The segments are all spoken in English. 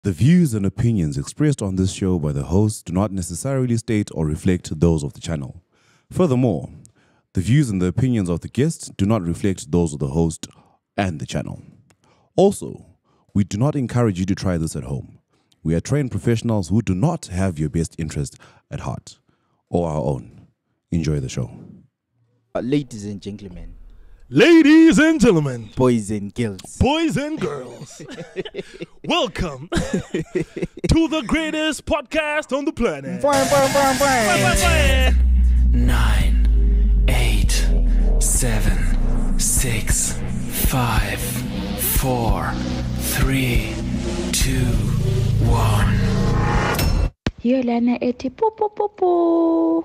The views and opinions expressed on this show by the host do not necessarily state or reflect those of the channel. Furthermore, the views and the opinions of the guests do not reflect those of the host and the channel. Also, we do not encourage you to try this at home. We are trained professionals who do not have your best interest at heart or our own. Enjoy the show. Ladies and gentlemen, boys and girls, welcome to the greatest podcast on the planet. 9, 8, 7, 6, 5, 4, 3, 2, 1. Yolana eti po po po po.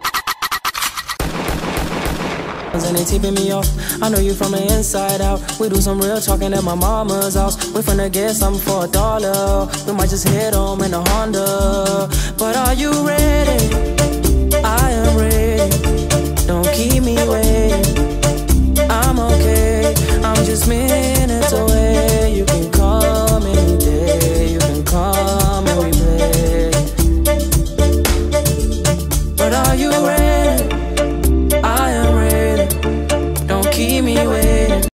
And they tipping me off. I know you from the inside out. We do some real talking at my mama's house. We finna get something for $1. We might just head home in a Honda. But are you ready? I am ready. Don't keep me waiting. I'm okay. I'm just minutes away. You can come any day. You can come and we play. But are you ready? I am ready. Keep me waiting.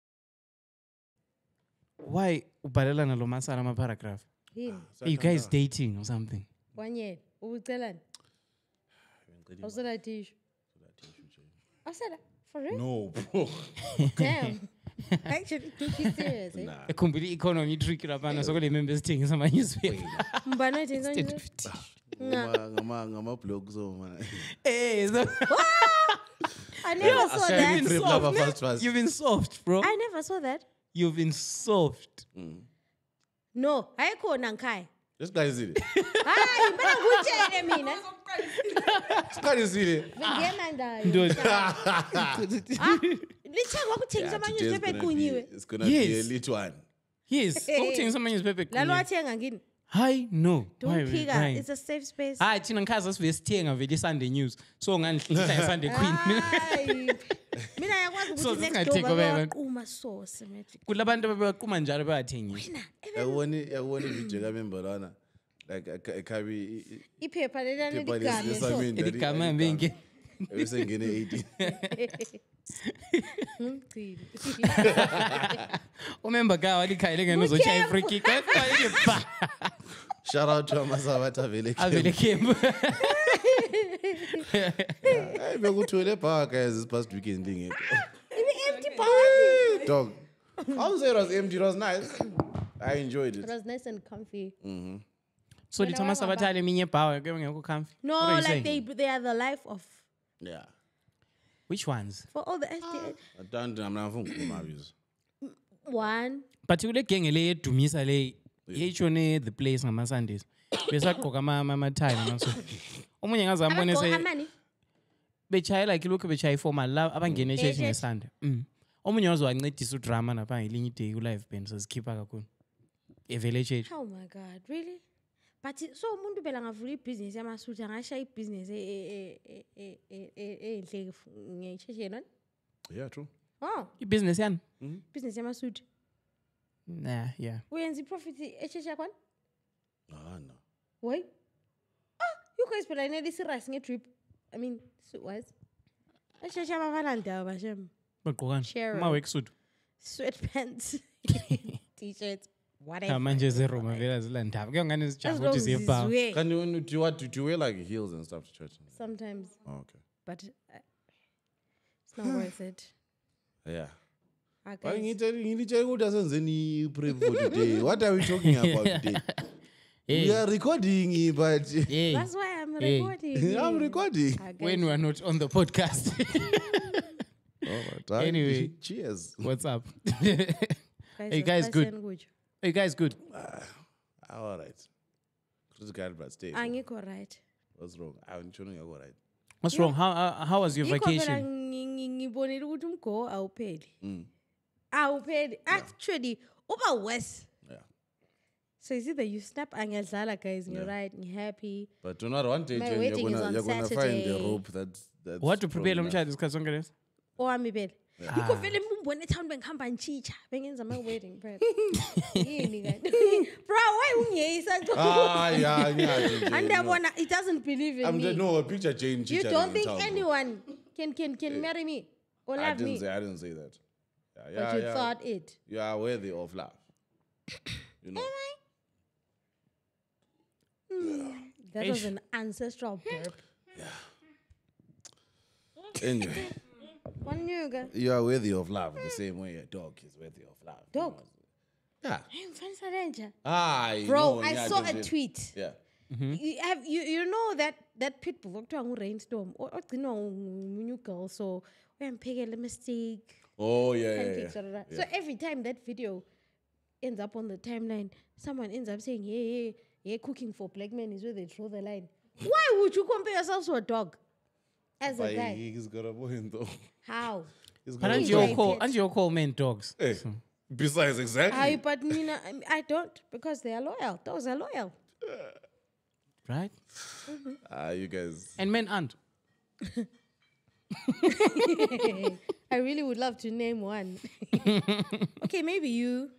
Why ubhalela nalo masala ama paragraph? Are you guys dating or something? 1 year. Ubucelani? Awusela tissue. Awusela? For real? No, bro. Damn. Actually, be serious, eh? Ekhumbula economy trick lapana sokole members things ama newspaper. Mbana ethenga nje. Ngama blogs man. I never saw that. You've been soft, bro. I never saw that. You've been soft. No, ayikhona ngikhaya. This guy is it. Hayi, mina ngutshele mina. Siqalisile. Ngiyena ndayo. Lithengwa kuthengisa amanyuziphepha equnyiwe. It's gonna be a little one. Yes. Ukuthengisa ama newspaper. Lalo wathenga ngini? Hi, no. Don't pick up. It's a safe space. Hayi thina ngikhaza sive sithenga vele Sunday News. So ngangihlisa Sunday Queen. Hayi. Mina yakwazi ukuthi next door baquma so symmetric. Kulabantu abaquma njalo bayathengisa. Yabona video kamember lana. Like ekhabi iphepha lelana ligame so. Ligama mbenge. Ebesengene 18. Umember ka walikhayile ngene uzochaya free kick. Shout out to Amasabatha Vele. Avele Kemp. Hey, bekuthule park guys this past weekend thing. Empty park. Dog. I would say it was empty, it was nice. I enjoyed it. It was nice and comfy. So the Thomas Sabatale minye power ngekho comfy. No, like they are the life of. Yeah. Which ones? For all the SDA. I'm not from One. But you like le dumisa le yechone the place ngama Sundays. Besaqoka ama tie naso. Omunye ngazambone se bechayela kilokho bechayi formal la abangene church ngeSunday. Omunye wazowancedisa udrama napha ngelinye ide ku live band sasikhipha kakhulu. Evele church. Oh my God, really? But so umuntu bela ngavula ibusiness yamasuthi angashaya ibusiness enhle ngechurch yena? Yeah, true. Oh, Business yani? Business yamasuthi. Nah, yeah. Uyenza profit echurch yakho? No. Why? You guys bela neli serious ngetrip. I mean, so was. Echurch yamavalanda bashem. Baqokana. Ma work suit. Sweatpants. T-shirts. Whatever. Manje zeroma vela zilandaba. Kuyongane izijabo ukuthi ziyebawa. Can you do you wear like heels and stuff to church? Sometimes. Oh, okay. But it's not worth it. Yeah. Okay. What are we talking about today? We are recording, but that's why I'm recording. I'm recording. When we are not on the podcast. Anyway, cheers. What's up? Hey guys, good. Hey guys, good. All right. Critical, but stay. Angikho right. What's wrong? I'm tuning you right. What's wrong? How was your vacation? Ngibonile ukuthi umgo awupheli. Awupheli. Actually, uba worse. Yeah. So it's either you snap angiyadlala guys, you're right, I'm happy. But do not one day My you're wedding is on gonna find Saturday. the rope that's What to prepare umshado isikhathi sonke leso? Owami phela. Yikho vele imbumbo ngibone town bengihamba nchicha bengenza my wedding prep. Yini kanti? Bro, why ungiyisa? Yeah. And I it doesn't believe in me. No, picture Jane Chicha. You don't think anyone can marry me or love me? I didn't say that. But you thought it. You are worthy of love. You know. Am I? That was an ancestral burp. Anyway, One yoga. you are worthy of love the same way a dog is worthy of love. Dog. Yeah. Bro, I saw a tweet. Yeah. You know that pit bull okuthiwa rainstorm ogcina new girl so uyamphekela mistake. Oh yeah. Pancakes, So every time that video ends up on the timeline, someone ends up saying, yeah, cooking for black men is where they draw the line. Why would you compare yourself to a dog as a guy? He's got a point though. How? But aren't you call men dogs? Hey, besides, exactly. But Nina, I don't because they are loyal. Dogs are loyal. Right? You guys. And men aren't. I really would love to name one. Okay, maybe you.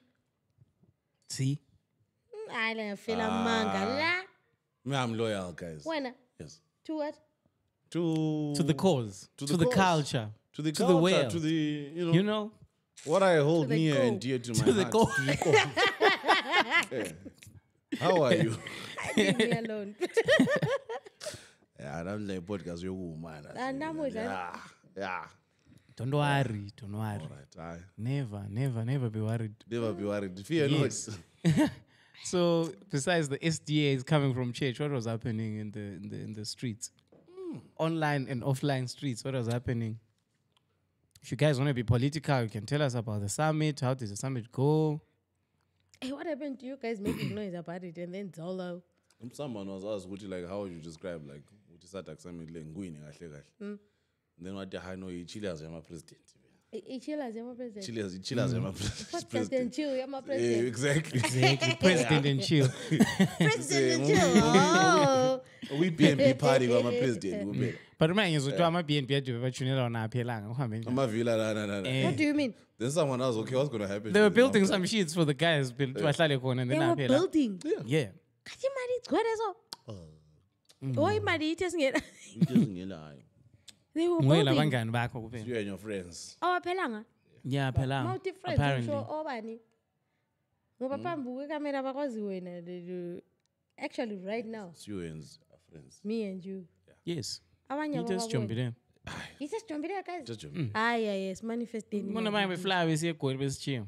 See? I don't feel a manga. Me, I'm loyal, guys. When? Yes. To what? To To the cause. To the cause. culture. To the to culture, the whale. to the You know? what I hold the near goal. and dear to my To the heart. goal. To the goal. Yeah. How are you? Leave me alone. Yeah, I'm like podcast. You're woman. Yeah. Don't worry. Don't worry. All right. Never be worried. Never be worried. Fear Yes. So besides the SDAs coming from church, what was happening in the streets? Online and offline streets, what was happening? If you guys want to be political, you can tell us about the summit. How did the summit go? Hey, what happened to you guys making noise about it and then Zolo? Someone was asked, would you like, how would you describe, like, would you start accepting then what the high no Chile as my president? Chile as my president. Chile as my What's president. President Chill? You're my Yeah, president. exactly. President and chill. President Chill. Oh. We BNP party with my president. But remember, you saw my BNP to be tuned on our I'm a villa. No. What do you mean? Then someone else, okay, what's going to happen? They were building some sheets for the guys built to Ahlale khona and They then were aphela. building. Yeah. Kathi imali igcwele so. Oh, imali ithi esingena. They were Ngwela building. abangani bakho kuphela. You and your friends. Awaphelanga. Yeah, phela. Multi friends Apparently. usho obani. Ngoba phambi kwekamera bakwazi wena. Actually right now, It's you and our friends. me and you. Yes. Abanye It is abababona. jumping. It's just jumping there, guys. Just Yes, manifesting. Mona manje befly besiye egoli besichiyo.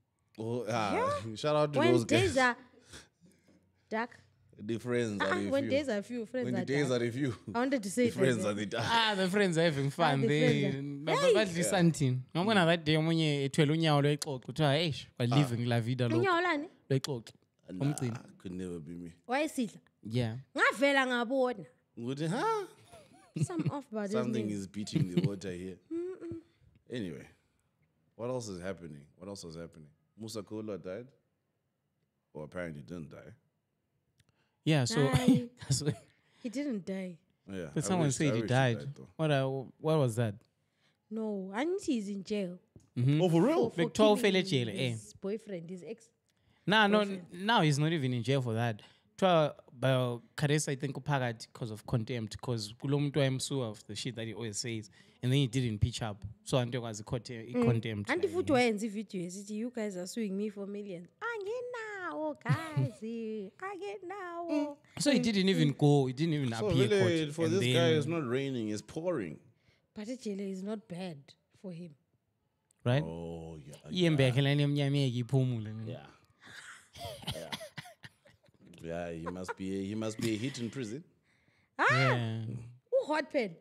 Shout out to When those days guys. are dark. The friends are the When few. days are few, friends When are the days dark. are the few. I wanted to say The it like friends that. are the dark. The friends are having fun. the They friends badlisa something. Ngabona that day omunye ethwele unyawo lwexoxo kuthiwa eish we're living la vida lo Unyawo lani? lwexoxo. Umcini. Could never be me. Wayesidla. Yeah. Ngavela ngabona. Would it, huh? Some off body. Something is beating the water here. Anyway, what else is happening? What else was happening? Musa Kola died? Or apparently didn't die. Yeah, so Aye. so- He didn't die. Yeah. but I someone wish- said I he wish died. though. What was that? No, and he's in jail. Oh, for real? For Like 12 killing fele jail, eh? his boyfriend, his ex. Now he's not even in jail for that. But Karesa, I think, uphakathi because of contempt, because kulo muntu wayemsuwa of the shit that he always says, and then he didn't pitch up. So until was contempt. And futhi wayenza ivideo esithi you guys are suing me for millions. Angenawo guys. Angenawo. So he didn't even go. He didn't even So appear really, court. for And this then- guy, it's not raining, it's pouring. But jail is not bad for him. right? Oh, yeah. Iyembekhe lana emnyameki iphumule. Yeah. Yeah, he must be a hit in prison. Yeah. Hot pen.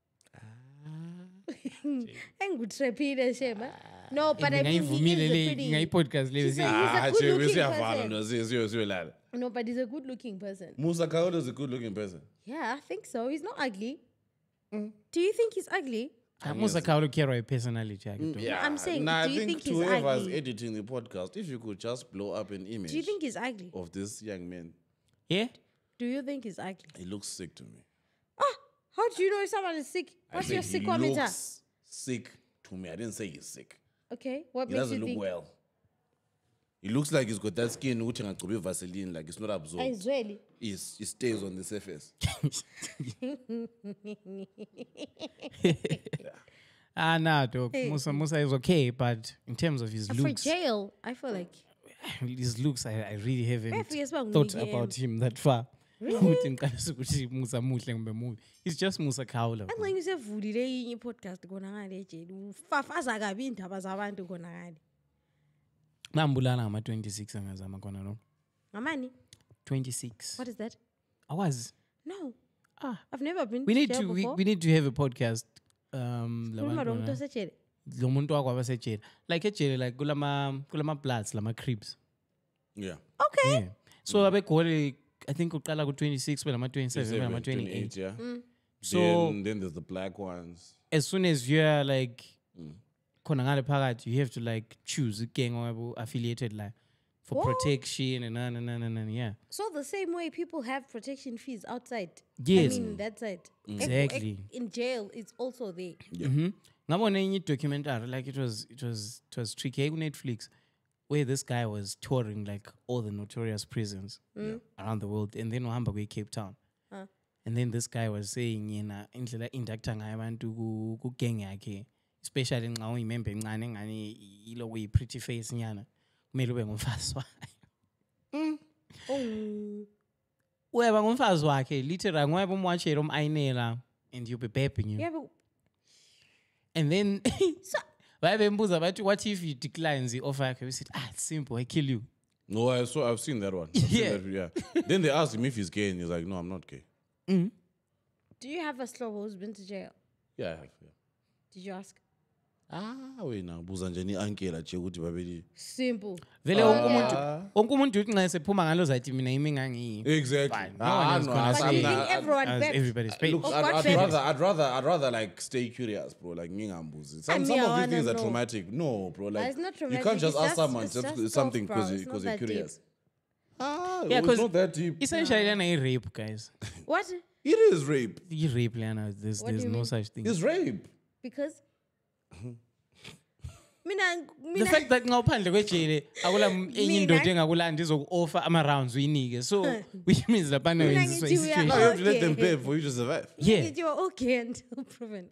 Engutrepile shema. No, but I mean he is a pretty. ngayipodcast leyo He's a- Ah, good Jay, looking siyafana, person. no, siyo lala. No, but he's a good looking person. Musa Kaola is a good looking person. Yeah, I think so. He's not ugly. Do you think he's ugly? Musa Kaulu carry personality yakhe. Yeah. I'm saying, Nah, do you I think he's whoever's ugly? editing the podcast, if you could just blow up an image Do you think he's ugly? of this young man, Yeah? Do you think he's ugly? he looks sick to me. How do you know if someone is sick? What's I your said he sick meter? looks sick to me. I didn't say he's sick. Okay. What He makes doesn't you look think? well. He looks like he's got that skin which can be Vaseline, like it's not absorbed. Really? Yes, it stays on the surface. Nah, dog. Musa is okay, but in terms of his For looks, jail, I feel like. his looks, I really haven't Yes, but thought Miguel. about him that far. Ukuthi ngiqalise ukuthi Musa muhle kumbe mubi. He's just Musa Khawula. bro. Angxenye usevulile inye podcast khona ngale ejele. Ufafaza kabi indaba zabantu khona ngale. Nambulala ngama 26 angazama khona no. Ngamani? 26. What is that? Awazi. No. I've never been We to need jail to before. we need to have a podcast. Khuluma lo muntu osejele. Lo muntu wakho abasejele. Like ejele like kulama bloods lama creeps. Yeah. Okay. Yeah. So abegole I think uqala ku 26 belama 27 belama 28. yeah. So then there's the black ones. as soon as you're like khona ngale phakathi you have to like choose a gang or affiliated like for What? protection and yeah. So the same way people have protection fees outside. Yes. I mean that side. Exactly. In jail, it's also there. Ngabona enye documentary like it was tricky ku Netflix where this guy was touring like all the notorious prisons around the world and then uhamba kwe Cape Town. And then this guy was saying yena indlela inductor ngayo abantu ku gang yakhe especially nxa uyimember encane engane ilo kuyi pretty face nyana kumele ube ngumfazi wakhe. Weba ngumfazi wakhe literally ngoba umwatchela umayinela and you be bepping you. Yeah, but And then bayabembuza bathi what if he declines the offer yakhe? We said it's simple, I kill you. No, I've seen that one. I've seen Yeah. that, yeah. Then they asked him if he's gay, and he's like, "No, I'm not gay." do you have a slow who's been to jail? Yeah, I have. Yeah. Did you ask? Wena buza nje ni uncle ache ukuthi babeli. Simple. Vele wonke umuntu uthi nxa sephuma ngalo zathi mina yimi ngangiyi. Exactly. No one else gonna But say you it. think everyone As beps? everybody's paid. Look, Oh, I'd God, rather like stay curious, bro. Like ngingambuzi. Some me, I of wanna these things are know. traumatic. No, bro. Like it's not you traumatic, can't just it's ask just- someone it's just just something stuff, bro. because It's not you're that deep. curious. Yeah, It's not that deep. Essentially lana is rape, guys. What? It is rape. You rape lana. There's What do you no mean? such thing. It's rape. Because The fact that nxa uphandle kwejele akula enye indoda engakulanda izoku-offer ama-rounds uyinike so which means lapana Mina wenziswa ngithi uya- i-situation. No, you have to let them Okay. pay for you to survive. Yeah. you are okay until proven.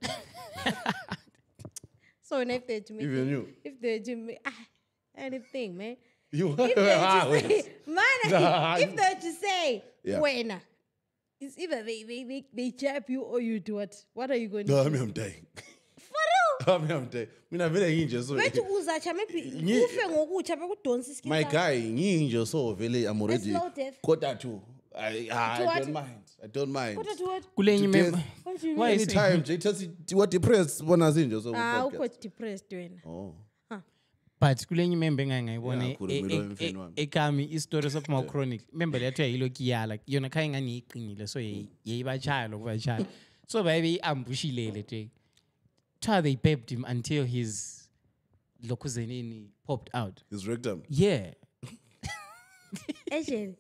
So if they to make Even you. if they to make anything, man. You If they to wait. say, man, if they to say, Yeah. when it's either they jab you or you do what? What are you going to No, I do? mean I'm dying. For I mean I'm dying. Mina vele nginje so. real? Wethu uzacha maybe Ngi- ufe ngokucha bekudonsa isikini. My sakho. guy, nginje so vele I'm already slow death. quarter to. I what? don't mind. I don't mind. What do what? Kule enye Depends. member. What do you Why mean? is it? Anytime, Jay, you were depressed when I was in just so Ah, podcast. uko depressed wena. Oh. But kule enye member engangayibona Yeah, khulumela emfeni wami. ekami isitori sophuma chronic member lethu yayilokhu iyala yona khaya ingani iqinile so yayibachaya lokubachaya so babe ambushilele nje try they pepped him until his lokuzenini popped out. His rectum. Yeah. Ejele.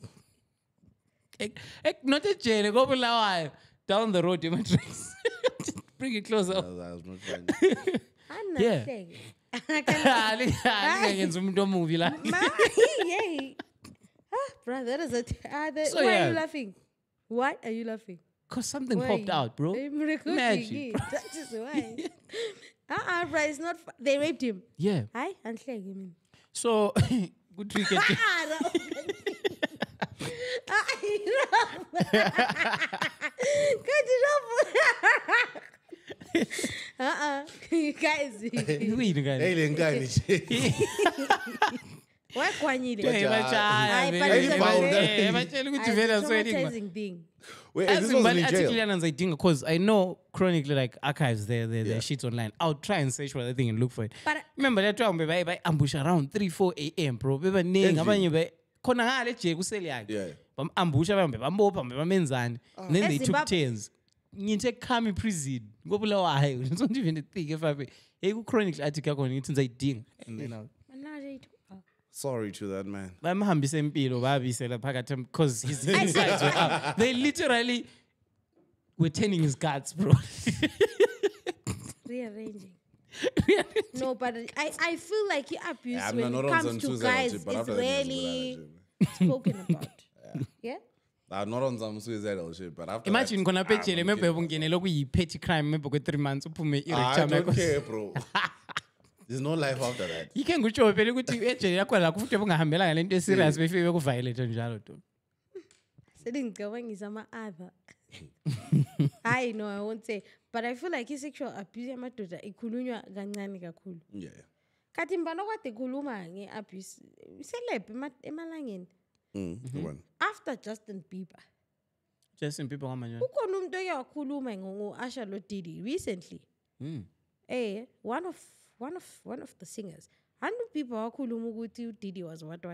Not a jail, go Bulawayo. Down the road, Matrix. Bring it closer. I was not fine. I'm Yeah. not saying. Alingenza umuntu movie la. Yay. Bro, that is a. So, why are yeah. you laughing? Why are you laughing? Cause something Why? popped out, bro. I'm recording Imagine. it. That is why. Bro, it's not. They raped him. Yeah. Hi, and like him. So good trick. Guys, Wait, guys. Hey, lengani nje. why kwanyile? Hey, bachaya, Hayi, vele. but it's Hey, a batshela ukuthi It's vele a asweding. traumatizing thing. Wait, As this in, was but in article jail. yana nzayidinga because I know chronically like archives there Yeah. shit online. I'll try and search for that thing and look for it. But Remember that time by ambush around 3-4 a.m. bro. Bebaningi Endlini. abanye be khona ngale je kuseli yakhe. Yeah. Bamambusha bambe bambopha bamenzani. And then they took eZimbabwe. turns. Ngithe khami prison. Ngobulawayo. It's not even a thing if I hey ku chronicle article yakho ngithi nzayidinga. And then I'll Sorry to that man. bamhambise empilo babisela phakathi because his insides were up. They literally were turning his guts, bro. rearranging. No, but I feel like abuse Yeah, I'm when not it on comes some to suicide guys shit, but is after that, it's rarely good, spoken about. Yeah? I'm not on some suicidal shit, but after Imagine khona that, pejele maybe ubungenele kuyi-petty crime maybe kwe-3 months uphume I i-rectum don't yakho. care, bro. There's no life after that. Yike ngikutsho phela ukuthi ejele yakho la kufuthi bungahambelanga lento eserious befike bekuviolate njalo to. Sedingicabangisa ama-other. I know, I won't say. But I feel like sexual abuse yamadoda ikhulunywa kancane kakhulu. Yeah. Kathi mbano kade khuluma nge-abuse selebhe emalangeni. Come on. After Justin Bieber. Justin Bieber ngamanye. Ukhona umuntu oke wakhuluma ngo-Usher lo Diddy recently. One of the singers. 100 people wakhuluma ukuthi uDiddy was what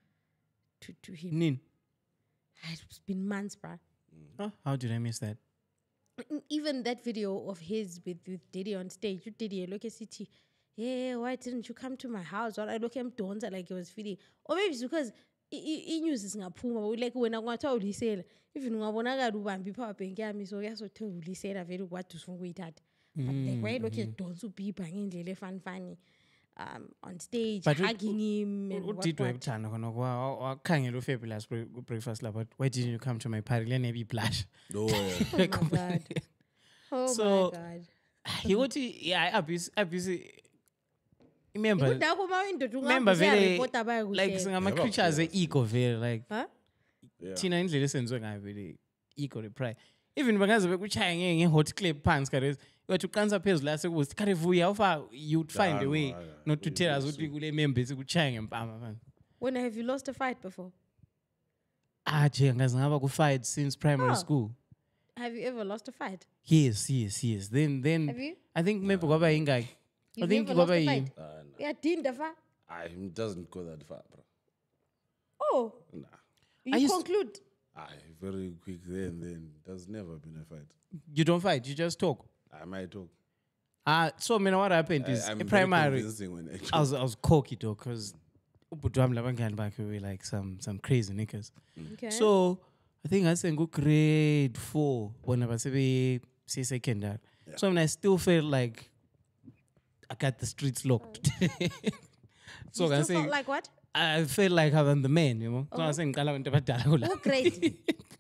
to him. Nini? It's been months, bruh. Oh, how did I miss that? Even that video of his with Diddy on stage, Diddy look at city. Yeah, why didn't you come to my house? Or I look at him donza like he was feeding. Or maybe it's because news is ngaphuma like when angathiwa ulisela even ungabonakala ubambi power bank yami so yasothela ulisela vele ukwathi ufuna ukuyithatha. But like why look at donza uBieber ngendlela efani on stage But hugging him and what. Udidwe ekuthanda khona wakhangela uFabulous breakfast lapha. Why didn't you come to my party? Let me blush. Oh, yeah. Oh my god. Oh So, my god. He would abuse remember Remember very like like singama-creatures e-ego very like huh? thina indlela esenziwe ngayo vele ego reply even bangaze bekuchaya nge-hot clip phansi kare wathi uqanisa phezulu la sekuthi kare vuya ufa you'd find a way not to tell us ukuthi kule member sikuchaya ngempama phansi. When have you lost a fight before? Je ngaze ngaba ku-fight since primary school. Have you ever lost a fight? Yes. Then Have you? I think maybe kwaba yingaki. I You've think never lost kwaba a yini. fight? Yeah, dinda fa. It doesn't go that far, bro. Oh, Nah. I you used- conclude. Very quick then. There's never been a fight. You don't fight, you just talk. I might talk. So what happened is I'm in very primary convincing when I I was cocky though, because we were like some crazy niggas. Okay. So I think I said go grade 4 when I was secondary. So I still felt like I got the streets locked. So you I still felt say like what? I felt like I'm the man, you know. So I saying Oh, crazy.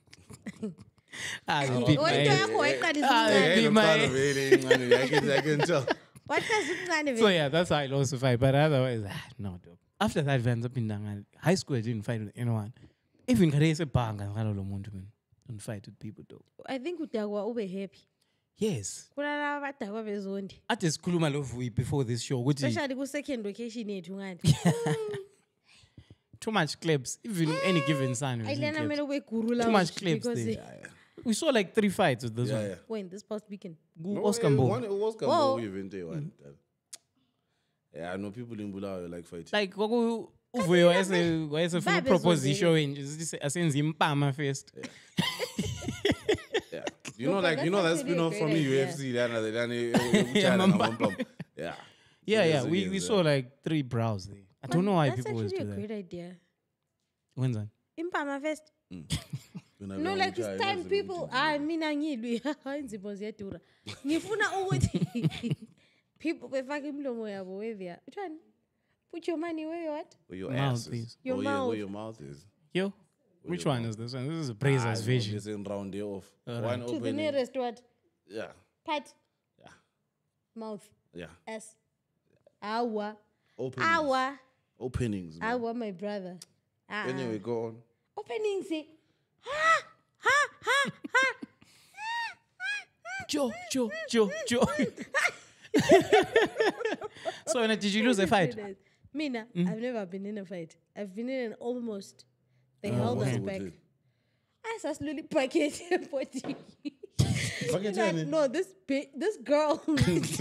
beat Oh, my into head. yakho wayiqalisa Ah, uncane. beat my I can tell. What does uncane So vele? yeah, that's how I lost the fight. But otherwise, no. Dog. After that, we ended up in high school. I didn't fight with anyone. Even Karese Banga, I don't fight with people though. I think udakwa ube happy. Yes. Kulala abadakwa bezondi. At the school, my love, before this show, which is Especially ku second location yethu ngani. too much clips. Even any given sign. was in Ayilana clips. mele ube guru Too much clips because there. We saw like 3 fights with this one. when this past weekend. Oscar Mbo. Oscar Whoa. Mbo even day one. Yeah, I know people in Bulawayo like fighting. Like uvuyo wayese full Vibe proposition asenza impama first. Yeah. You know, like, that's you know that actually a spin-off from great the UFC. Yeah. Yeah. We saw like 3 brows there. I don't know why That's people always actually do a that. great idea. When's that? Impama first. No, like this time people, mina ngilwi, inzipho ziyadura. Ngifuna ukuthi people befake imlomo yabo wevia. Uthani? Put your money where you what? Where your Mouth ass is. is. Your Where mouth. your mouth is. Yo, which one is this one? This is a Brazer's vision. It's in round day off. One To the opening. nearest what? Yeah. Part. Yeah. Mouth. Yeah. S. Awa. Openings. Awa. Openings. man. Awa, my brother. Anyway, go on. Openings. Ha! Ha! Ha! Ha! Joe. So when did you lose a fight? Mina, I've never been in a fight. I've been in an almost. They held us back. I saw slowly package body. No, this girl. This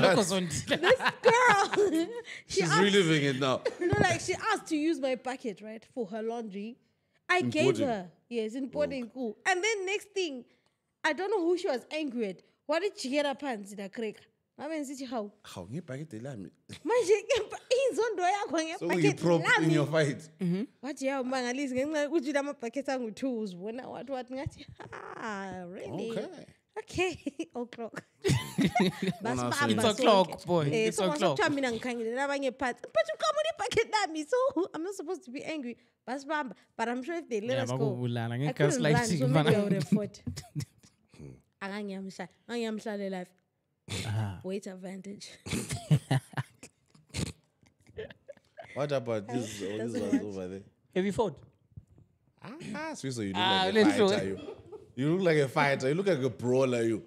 girl. She's reliving it now. No, like she asked to use my packet, right, for her laundry. I gave boarding? her. Yes, in boarding school. And then next thing, I don't know who she was angry at. What did she get her pants in a crack? I mean, see how? How you packet the lamb? Manje inzondo yakho So you prop in your fight. wathi yaw mangalisi ngenxa ukuthi lama bucket angu2 uzibona what ngathi really Okay. Okay, o'clock. It's o'clock, boy. It's o'clock. But you come with a packet at me, so I'm not supposed to be angry. But I'm sure if they let us go, I couldn't run, so maybe I would have fought. I am life. Weight advantage. What about this ones over there? Have you fought? So you look like a fighter. You look like a fighter. You look like a brawler. You.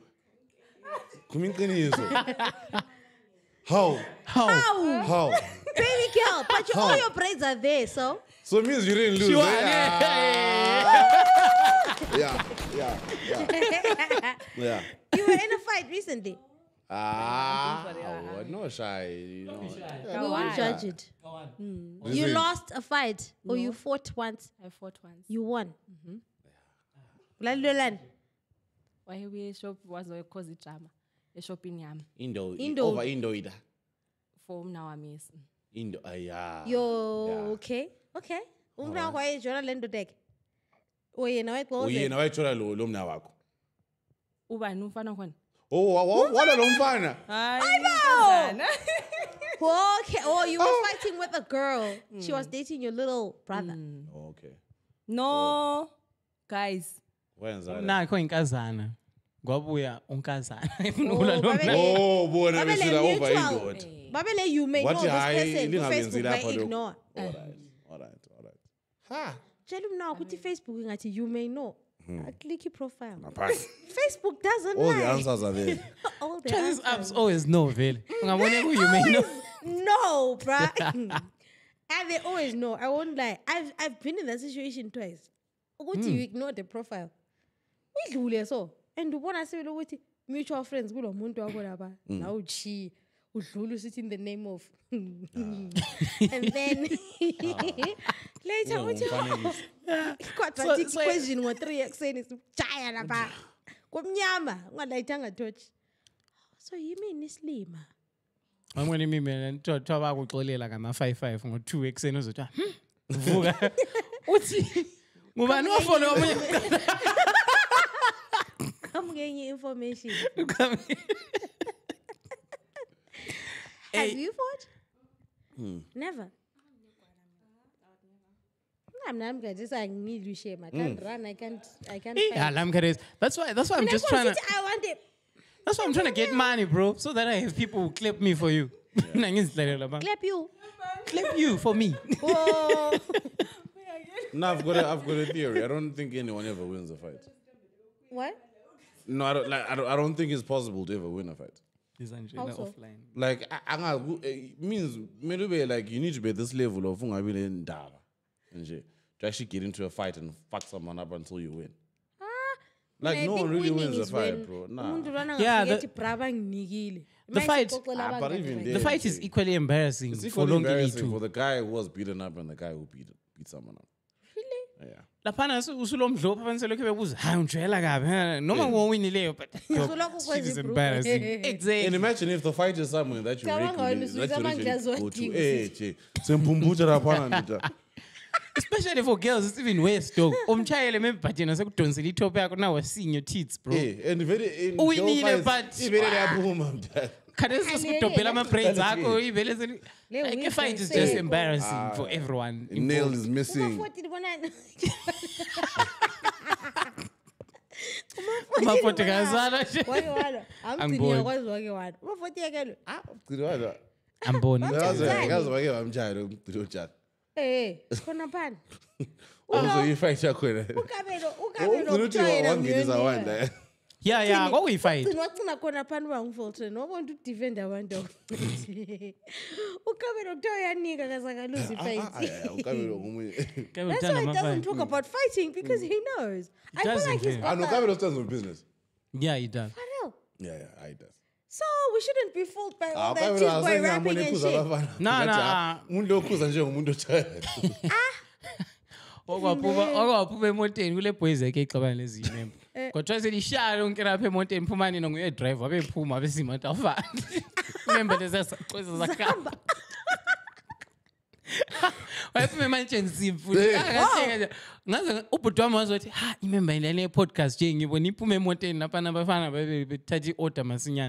How? Baby girl, but all your braids are there, so. So it means you didn't lose. Yeah. You were in a fight recently. No shy. You know. We won't judge it. You lost a fight or you fought once? I fought once. You won. Why we shop was a cozy drama. A shopping yam. Indo. Indo. Over Indo ida. For now I'm yes. Indo. Yeah. Okay. Umna kwa jona lendo deck. Oye na wet close. Oye na wet chola lo mna wako. Uba nufana khona. Wala lo mfana. I know. Okay. Oh, you were fighting with a girl. She was dating your little brother. Okay. No, guys. When's that? Nakho inkazana. Kwabuya unkazana. Bona besida over indoda. Babele, you may know this person on Facebook by ignore. All right. Ha. Tell him now, put Facebook ngathi you may know. Click your profile. Apart. Facebook doesn't All lie. the answers are there. All the These answers. apps always know, Vele. Ungabone who you may know. No, bruh. And they always know. I won't lie. I've been in that situation twice. Ukuthi you ignore the profile. Udlule so. And ubona sebe ukuthi mutual friends kulo muntu wakho lapha. Na uchi udlule usithi in the name of. And then later uthi quadratic equation ngo3 ekseni sijaya lapha. Komnyama ungalayithanga torch. So you mean islima? Amweni mimi ntotho bakuxolela ngama 55 ngo2 ekseni uzothi vuka. Uthi ngubani wafollow omunye? I'm getting information. Have you fought? Never. I'm going to say I need to shame. I can't run. I can't fight. That's why I'm just trying to. I want it. That's why I'm trying to get money, bro, so that I have people who clap me for you. Clap you. Clap you for me. Oh. No, I've got a theory. I don't think anyone ever wins a fight. What? No, I don't think it's possible to ever win a fight. Also. Offline. Like, it means maybe like you need to be at this level of to actually get into a fight and fuck someone up until you win. Like no one really wins a fight, bro. Nah. Yeah, the fight. But even The fight is equally embarrassing. It's for equally Longili embarrassing too. for the guy who was beaten up and the guy who beat someone up. Really? Yeah. Laphana usulomdlo pha banselokhe bebuza hayi ujwayela kabi noma ngowinileyo but shit is embarrassing. Exactly. And imagine if the fight is somewhere that you regularly go to. Sempumbucha laphana nje. Especially for girls, it's even worse, dog. Umchayele maybe but yena sekudonsela itop yakho now seeing your tits, bro. And very Uwinile but ivele liyaphuma mdala. Khathesi sikudobhela ama braids akho ivele like a fight is just embarrassing for everyone. Nail is missing. Mafoto kazana. Ambona. Ngazi wake wamjaya lo mdala. Khona phana. Uzoyifight yakho wena. Ukabelo Yeah, kwakuyifight. Wagcina khona phana ubangifultre nobona udefend abantu. Ukabelo kuthiwa uyanika kazakaluza ifight. Ukabelo ngomunye. That's why he doesn't talk about fighting because he knows. I feel like he's got that. Ukabelo stands on business. Yeah, he does. For real. Yeah, he does. So we shouldn't be fooled by all that cheap boy rapping and shit. Nah. Umuntu okhuza nje ngumuntu ochaya. Okwaphuma emoteni kule boys eke ixabana lezimembe. Kodwa selishaya lonke lapha emoteni phuma nini nguye driver bephuma besima tafana. Remember lesa saxoza zakhamba. wayephume manje nzima futhi akathenga nje ngaze ubhuti wami wazothi ha imember ile podcast nje ngibona iphume emoteni lapha nabafana bethatha i-order masinyana.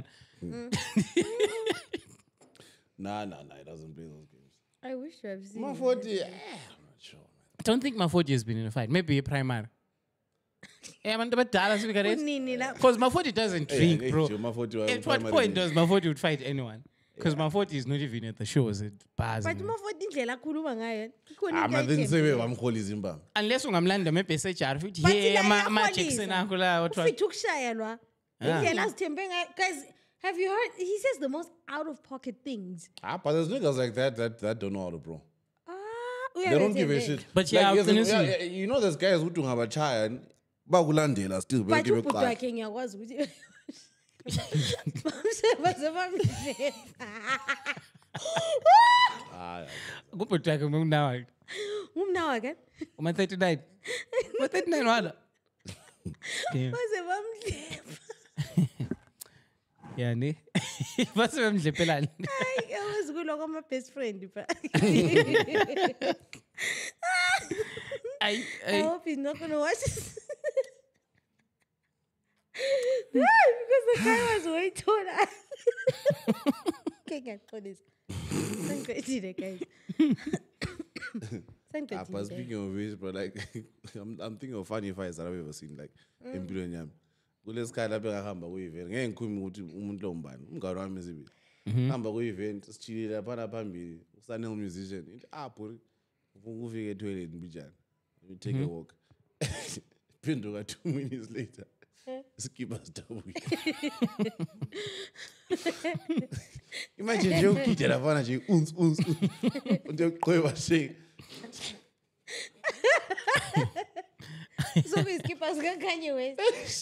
Nah, it doesn't play those games. I wish you have seen. Mafoti, I'm not sure. I don't think Mafoti has been in a fight. Maybe a primary. Yeah, man, but Dallas we got it. Because Mafoti doesn't drink, bro. At what point does Mafoti would fight anyone? Because Mafoti is not even at the shows at bars. But Mafoti indlela akhuluma ngayo. I'm then say wamkholi Zimba. Unless ungamlanda maybe search futhi hey ama Jackson akho la what. Ufithu kushayelwa. Indlela azithembe ngayo. Guys, have you heard? He says the most out of pocket things. But there's niggas like that don't know how to bro. They don't give a shit. But yeah, you know there's guys who don't have a child. Bakulandela still but you put your king yakwazi ukuthi kubhuti wakhe ngumnawa ke uma 39 uma 39 wala base bamdlepa yani base bamdlepelani hayi yawazi kuloko ama best friend ba I hope he's not gonna watch this. Because the guy was way taller. Okay, guys, hold this. Thank you, guys. But speaking of which, bro, like I'm thinking of funny fights that I've ever seen, like in Bilonyam. Kules guy lapha ehamba ku-event ngeke ngikhuluma ukuthi umuntu lo mbani umngane wami ezibili hamba ku-event sichilile lapha phambili usanel musician ithi buri ufike etoilet mbijana you take a walk phenduka 2 minutes later skipper sitabuya imagine nje ukide lapha nje nje uqhweba shake so we skip us Kanye West.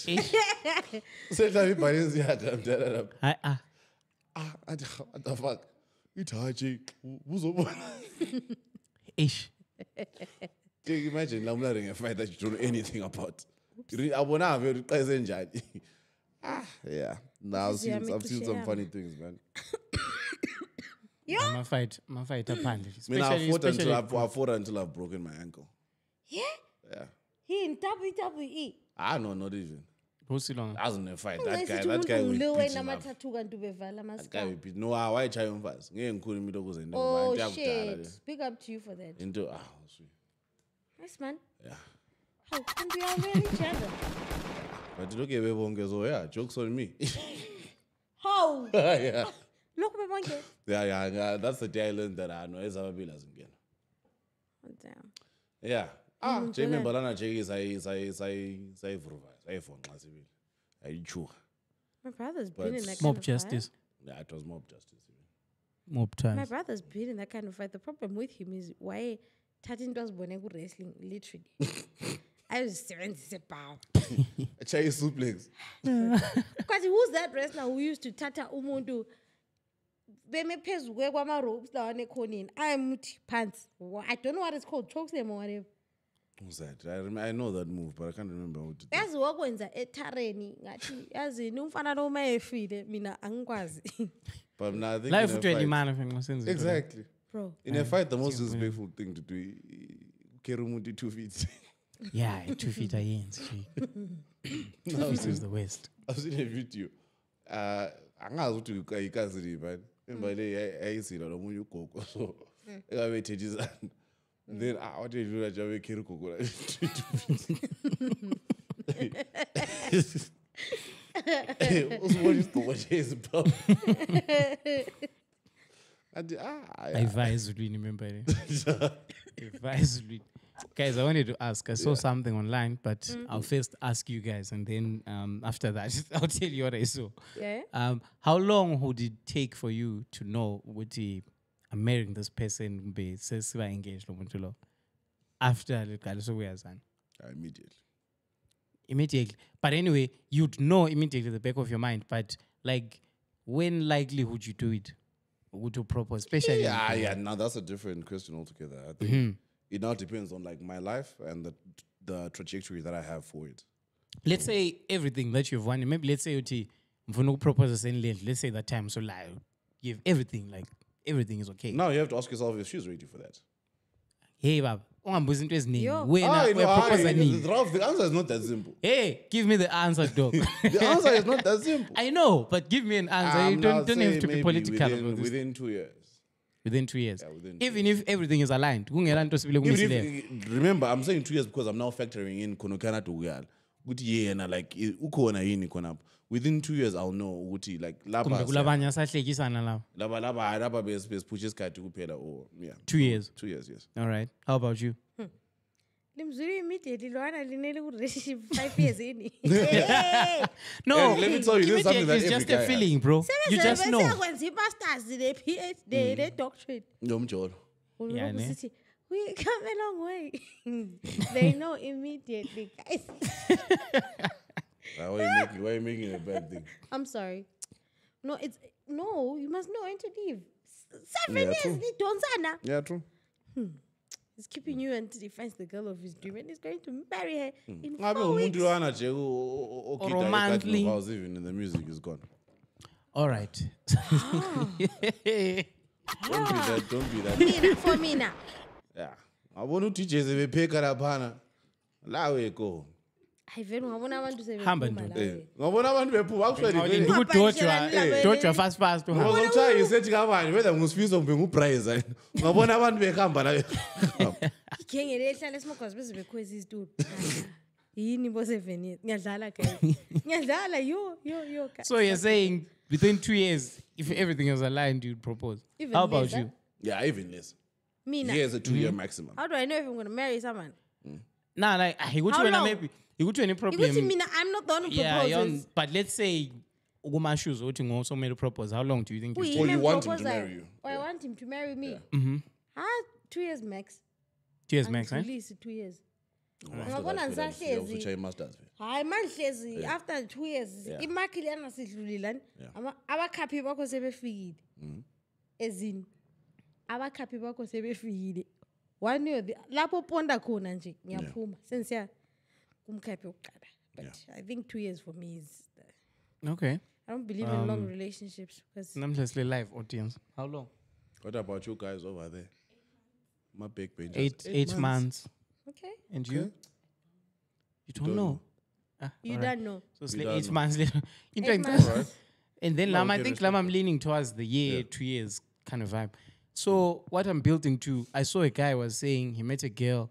Setla iBalenciaga mdala lapha. Hayi what the fuck? Ithi hayi uzobona. Ish. Imagine la mlari ngefight that you don't know anything about. Abona ave uqese njani. Yeah. Now I've seen some funny things, man. Yeah. My fight apandle. I fought until I've broken my ankle. Yeah? Yeah. He in WWE. No, not even. Who's long? I was in a fight. That guy will beat him up. That guy will beat. No, why try him fast? Oh shit! Big up to you for that. Sweet. Nice man. Yeah. How come we all really each other? But look at me, so yeah, jokes on me. How? Yeah. Look at me, Yeah. That's the day I learned that I know it's our bills again. Oh, damn. Yeah. Jamie Balana Jay say phone classively. My brother's been in that kind mob of justice. Yeah, it was mob justice. Mob time. My brother's been in that kind of fight. The problem with him is why Tatin was born wrestling, literally. I was 70 pounds. A Chinese suplex. Because who's that wrestler who used to tata umuntu? Beme phezu kwama ropes down ekhoneni. I'm pants. I don't know what it's called. Chokes them or whatever. Who's that? I know that move, but I can't remember what to do. Yazi wakwenza ethareni ngathi yazi umfana lo mayefile mina angikwazi. But now I think life to man exactly. Bro. In a fight, the most disrespectful thing to do carry umuntu 2 feet. Yeah, 2 feet against. 2 feet is the worst. I've seen a video. Angazi ukuthi ayikazili man. Remember le ayisila lo munye ugogo so engabe thethizana. Then what did you do that Jabe carry ugogo? Usibona isigqoko chase I advise you remember it. Advise you. Guys, I wanted to ask. I saw something online, but I'll first ask you guys, and then after that, I'll tell you what I saw. Yeah. How long would it take for you to know what I'm marrying this person? Be engaged after the immediately. But anyway, you'd know immediately at the back of your mind. But like, when likely would you do it? Would you propose? Especially now that's a different question altogether. I think it now depends on like my life and the trajectory that I have for it. Let's say everything that you've wanted. Maybe let's say you propose let's say that time. So like, give everything, like everything is okay. Now you have to ask yourself if she's ready for that. Hey baba, ungambuza into eziningi. Yo. Wena uyapropose nini? Ralph, the answer is not that simple. Hey, give me the answer, dog. The answer is not that simple. I know, but give me an answer. You don't have to be political about this. Within 2 years. Within 2 years. Yeah, within Even if everything is aligned. Kungela nto sibile Even kumisileyo. if, remember, I'm saying 2 years because I'm now factoring in konokana to Uyal. Ukuthi yena like ukhona yini khona. Within 2 years I'll know ukuthi like Kumbe kulabanye asahlekisana labo. laba besipusha isikhathi kuphela or yeah. 2 years. 2 years, yes. All right. How about you? Limzuri immediately lwana linele ku relationship 5 years in. No, And let me tell you, this is something that it's every just guy a has. feeling, bro. You just know. Sekwenza i-masters ne-PhD ne-doctorate. Nomjolo. Yeah, Uloku ne? sithi, we come a long way. They know immediately, guys. Why are you making a bad thing? I'm sorry. No, you must know when to leave. 7 Yeah, years, true. Donsana. Yeah, true. He's keeping you until he finds the girl of his dream and he's going to marry her in Ngabe 4 weeks. umuntu lwana nje okida romantically. house even in the music is gone. All right. Don't be that. Mina, for me now. Yeah. Ngabona uDJ sebepheka laphana. Lawe go. Hayi vele ungabona abantu Hamba sebephuma ndoda. la. Ngabona abantu bephuma actually vele. Ndikudojwa fast fast. Ngoba uthiya isethi kabani whether ngusifiso kumbe nguBrize. Ngabona abantu behamba la. Igenge lehlala esimogwazi bese bekhweza izitulo. Yini bo 7 years. Ngiyadlala guys. Ngiyadlala yo guys. So you're saying within 2 years, if everything is aligned, you'd propose. Even How about less, you? Yeah, even less. Mina. Here's a 2-year maximum. How do I know if I'm going to marry someone? Nah, like he would How when long? maybe he would any Because problem. mina, I'm not the one who Yeah, proposes. but let's say Uguma shoes or also made a propose. How long do you think Who you Or even you want him to propose marry that? you. Or I want him to marry me. Mm-hmm. 2 years max. 2 years max, At right? least 2 years. After Ngabona that, ngisahlezi. uzotsha i-masters. Hayi manje after 2 years Yeah. imakhi lana sidlulile Yeah. abakhaphi bakho sebefikile ezini abakhaphi bakho sebefikile 1 year lapho ponda khona nje ngiyaphuma sensiya kumkhaphi oqala but I think 2 years for me is Okay. I don't believe in long relationships because Namhlanje live audience. How long? What about you guys over there? My big bench. 8 months. okay And you? You don't know. Ah, you alright. don't know So it's You like don't 8 know. months later. 8 months. And then No, Lam, I okay, think Lam, I'm leaning towards the year, 2 years kind of vibe. So what I'm building to, I saw a guy was saying he met a girl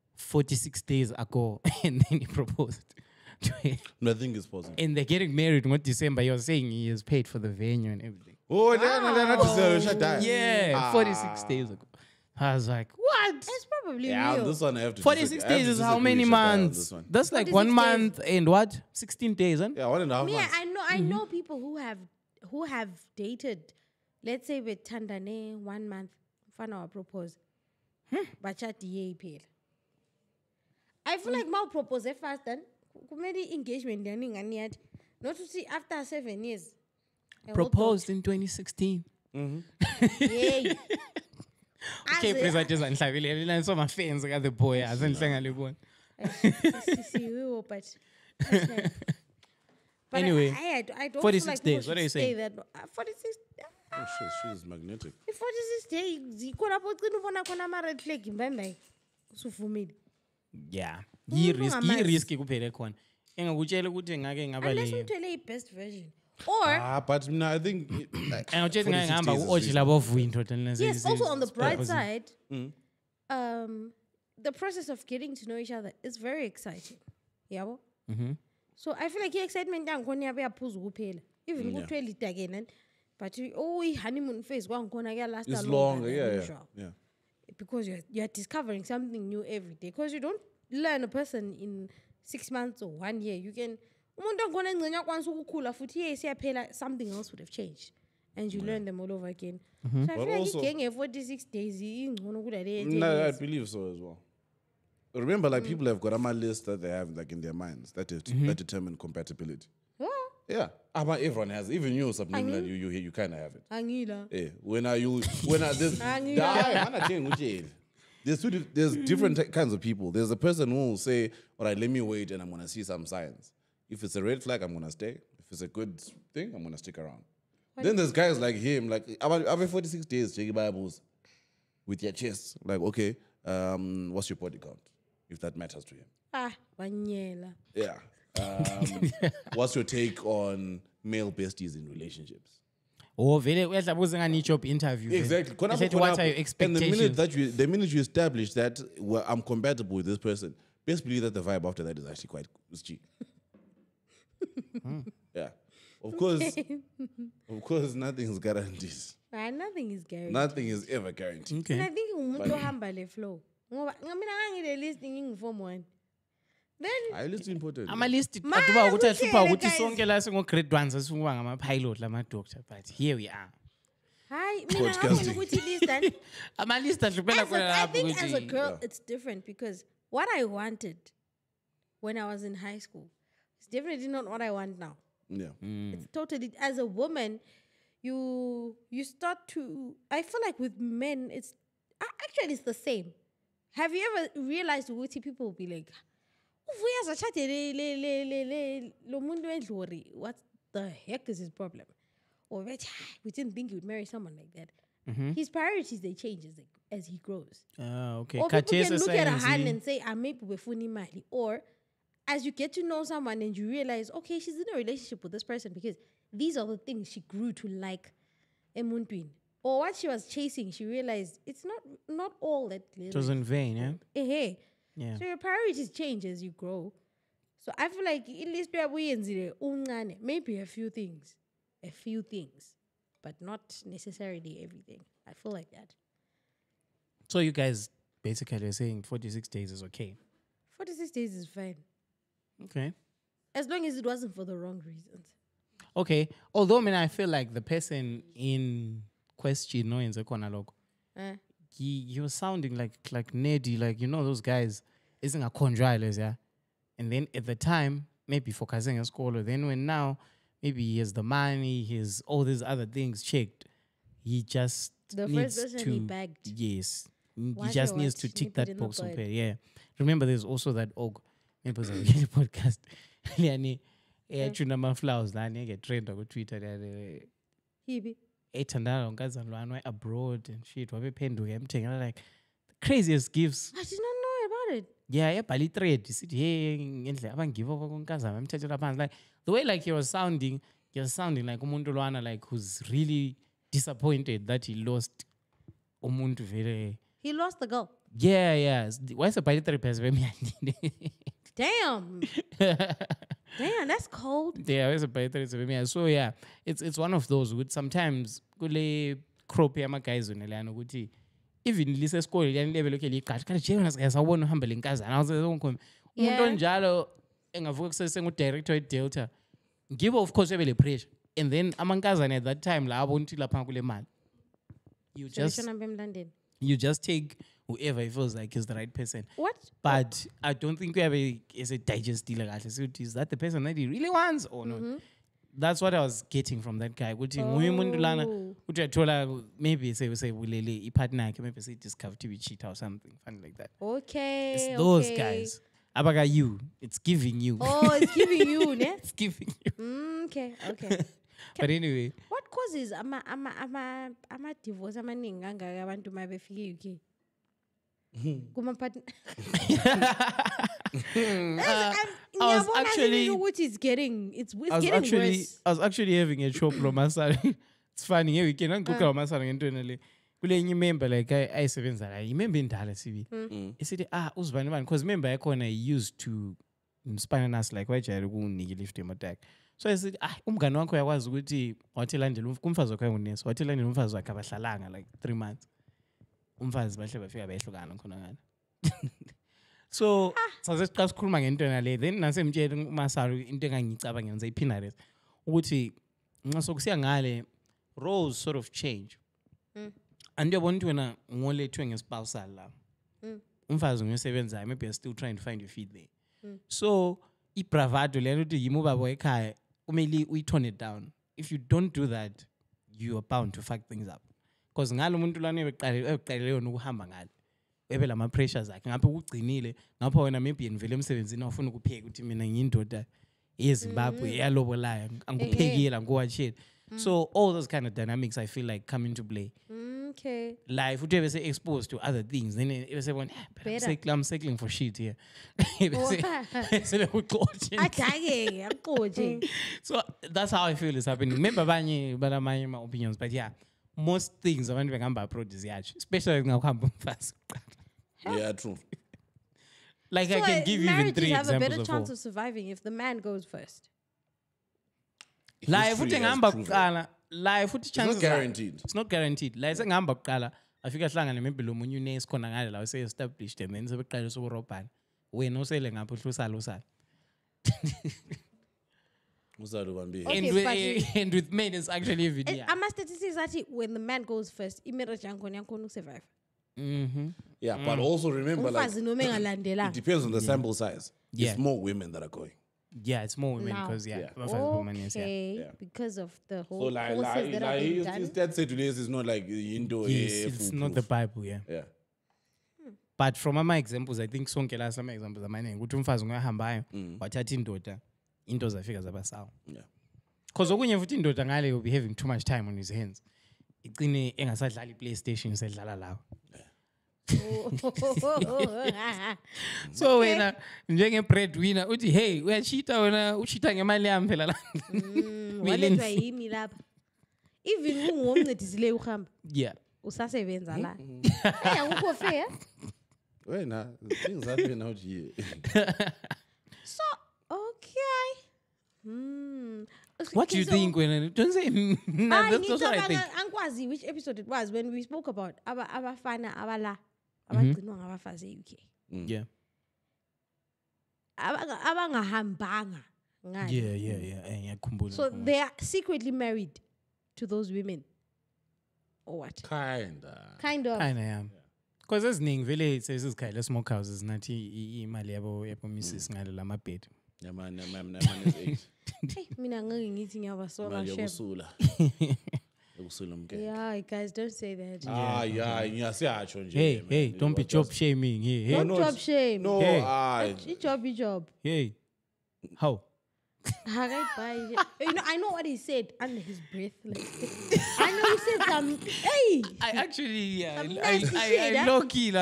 46 days ago and then he proposed to her. Nothing is possible. And they're getting married in December. He was saying he has paid for the venue and everything. Oh, no, shut down. Yeah, 46 days ago. I was like, what? it's probably Yeah, real this one I have to 46 disagree. I have days to is how disagree many with Shaddai on months? this one. That's like 46 1 days. month and what? 16 days, huh? Yeah, 1.5 yeah months. I know people who have dated let's say bethandane 1 month mfana wa propose bachadiye iphela I feel like ma propose fast then kumele engagement yani ngani yathi not to see after 7 years I hope Proposed in 2016. not. Yay. Okay, Aze- presenters and Slavile. I saw my fans got the boy. I didn't think I one. but but Anyway, I don't 46 feel like days, people what are you should stay saying? that 46 Oh, she's magnetic. 46 days ikhona pho ugcina ubona khona ama red flag mbembe usuvumile Yeah. Umuntu Yi ongamazi. risky kuphela khona. Engakutshela ukuthi ngake ngaba unless le. umthwele i-best version or But I think like, Engakutshela 46 ngake ngihamba days is uoji labo vuinto tena. yes also on the bright Proposing. side the process of getting to know each other is very exciting yabo so I feel like i-excitement yangikhona iyabe yaphuza ukuphela even ku-12 idakena but i-honeymoon phase kwangikhona kuyalasta it's longer longer. than Yeah, usual. yeah. Because you're discovering something new every day because you don't learn a person in 6 months or 1 year you can umuntu ongikhona engcenya yakwanisa ukukhula futhi yes siyaphela something else would have changed and you learn them all over again so I But feel like also- igenge 46 days ingcono kudale No, I believe so as well. Remember, like people have got a list that they have like in their minds that that determine compatibility. Yeah, but everyone has. Even you, subliminal, you kind of have it. angila Yeah, when are there's there's different kinds of people. There's a person who will say, "All right, let me wait, and I'm gonna see some signs. If it's a red flag, I'm gonna stay. If it's a good thing, I'm gonna stick around." Then there's guys like him, like about 46 days, check Bibles with your chest. Like, okay, what's your body count, if that matters to him? Wanyela. Yeah. What's your take on male besties in relationships? Oh, vele uyahlabuza ngani job interview. Exactly. What are your expectations? And the minute you establish that I'm compatible with this person, best believe that the vibe after that is actually quite cheap. Yeah. Of course, nothing is guaranteed. Nothing is guaranteed. Nothing is ever guaranteed. Okay. And I think umuntu ohamba le flow. Ngoba mina ngangile listing ngingiform 1. Then I listen important. Ama-list Ma, aduba ukuthi ahlupha kuhlele, ukuthi guys. sonke la singo-grade 1 sesifuna ngama-pilot lama-doctor, but here we are. Hi, mina Podcasting. ngabona ukuthi list Ama-list ahluphela I khona think lapho as a ukuthi girl, it's different because what I wanted when I was in high school is definitely not what I want now. Yeah. It's totally, as a woman, you start to, I feel like with men, it's actually it's the same. Have you ever realized what people will be like, what the heck is his problem? Or we didn't think he would marry someone like that. His priorities, they change as he grows. okay. Or people Khathesi can look at a esayenzi- hand and say, maybe befuni mali. Or as you get to know someone and you realize, okay, she's in a relationship with this person because these are the things she grew to like emuntwini. Or what she was chasing, she realized it's not all that It was glitters. in vain, yeah? Hey. Yeah. So your priorities change as you grow. So I feel like at least maybe a few things, but not necessarily everything. I feel like that. So you guys basically are saying 46 days is okay. 46 days is fine. Okay. As long as it wasn't for the wrong reasons. Okay. Although, I mean, I feel like the person in question, no, in Zekona logo, he was sounding like nerdy, like, you know, those guys, isn't a conjoilers, yeah? And then at the time, maybe focusing on school, then when now, maybe he has the money, he has all these other things checked, he just The needs first person to, he bagged. yes, Watch he just your needs watch, to nip tick it that in the box on bud. pair, yeah. Remember, there's also that maybe it was a really podcast, tuna flowers, get trend on Twitter, Hibi. ethandana nonkazana lwana abroad and shit wabephenduka emthengela like the craziest gifts. I did not know about it. Yeah, yabhala i-thread sithi hey ngendlela abangive up konkazana bamthethela phansi, like the way like he was sounding like umuntu lwana like who's really disappointed that he lost umuntu vele. He lost the girl. Yeah. Why is a therapist? Damn. Damn, that's cold. Yeah, why is a therapist? So yeah, it's one of those with sometimes kule crop yama guys onelana ukuthi even lise school yani level lokhe liqasha kanti nje wena siyasawubona uhamba lenkazana awumuntu onjalo engavuka kusese ngu-director e-Delta ngibo of course ebele pressure and then amankazana at that time la abonti lapha kule mali you just take whoever he feels like is the right person. What? But I don't think we have a digest dealer. Is that the person that he really wants or not? That's what I was getting from that guy. Maybe say we partner, maybe say discover to be cheat or something funny like that. Okay. It's those guys. Abaga you. It's giving you. Oh, it's giving you, ne? It's giving you. Okay. But anyway. What causes ama divorce amaningi kangaka abantu mabefika UK? Kuma partner. I was actually it's getting worse. I was actually having a show pro masari. It's funny. Yeah, we can go to masari internally. Kule enye member like I sevenza la. Remember indala sibi. He said uzibani bani because member yakho I used to spine us like why jayele kuniki lift him attack. So I said umngani wakho yakwazi ukuthi wathelandela umfazi wakho unesi wathelandela umfazi wakhe abahlalanga like 3 months. Umfazi bahle bafika bayehlukana khona ngana. So sasiqala sikhuluma ngento nale then nasemtshela uMasari into engangicabanga ngenza iPinares ukuthi nxa sokusiya ngale roles sort of change. Andiyabona ukuthi wena ngolethwe ngespousal la. Umfazi ngosebenzayo maybe you're still trying to find your feet there. So ibravado lento ukuthi yimo babo ekhaya kumele uyitone it down. If you don't do that you are bound to fuck things up. Because ngalo umuntu lana ebeqalele yona ukuhamba ngale ebela ama pressures akhe ngapha ukugcinile ngapha wena maybe enivele emsebenzini awufuna ukupheka ukuthi mina ngiyindoda eZimbabwe yalobolayo angikuphekile ngowatshela. So all those kind of dynamics I feel like come into play. Okay. Life would ever say exposed to other things. Then it was saying, I'm cycling for shit here. So that's how I feel it's happening. Remember my opinions, but yeah, most things abantu behamba abroad ziyasho, especially ngahamba fast. Yeah, true. Like I can give you even 3 have examples a better of chance all. of surviving if the man goes first. Life futhi History has ngihamba proven. kuqala. Life futhi chances not guaranteed. It's not guaranteed. Like sengihamba kuqala, afika hlangane maybe lo munye une sikhona ngale la use established and then sebeqala sokurobhana. Wena usele ngapha usala. Okay, And with men it's actually even yeah. Ama-statistics athi when the man goes first, imarriage yakhona yakhona ukusurvive. Yeah, but also remember, like, Umfazi noma it engalandelanga. depends on the sample size. Yeah. It's more women that are going. Yeah, it's more women Now. because Yeah. Okay, Yeah. because of the So whole like, courses that are being his done. dad said today is not like Indo. Yes, it's not the Bible, yeah. Yeah. But from my examples, I think sonke la some examples amaningi ukuthi umfazi ngoyahambayo wathatha indoda into zafika zabasawa. Yeah. Because okunye futhi indoda ngale will be having too much time on his hands. Igcine engasadlala iPlayStation sedlala lawo. So wena njenge breadwinner uthi hey uyacheata wena ucheata ngemali yami phela la. Walethwa yimi lapha. Even ungomncedisile uhamba. Yeah. Usasebenza la. Hey, akukho fair. Wena, things happen out here. So, okay. What do you think when don't say that's what I think. Angikwazi which episode it was when we spoke about abafana abala abagcinwa ngabafazi e-UK. Yeah. Abangahambanga ngale. Yeah. Ngiyakhumbula. So they are secretly married to those women. Or what? Kind of. Kinda yeah. Because eziningi vele sesizikhayela smoke houses nathi imali yabo Mrs ngale lamabed. Yeah, man is 8. Hey, mina ngeke ngithi ngiyabasola chef. Yeah, guys, don't say that. Ngiyasayatsho nje. Hey, don't be job shaming here. Hey. Don't job shame. No, Hey. Job. Hey. How? You know, I know what he said under his breath. Like, I know he said some. Hey, I actually Some nasty shit, I huh? low key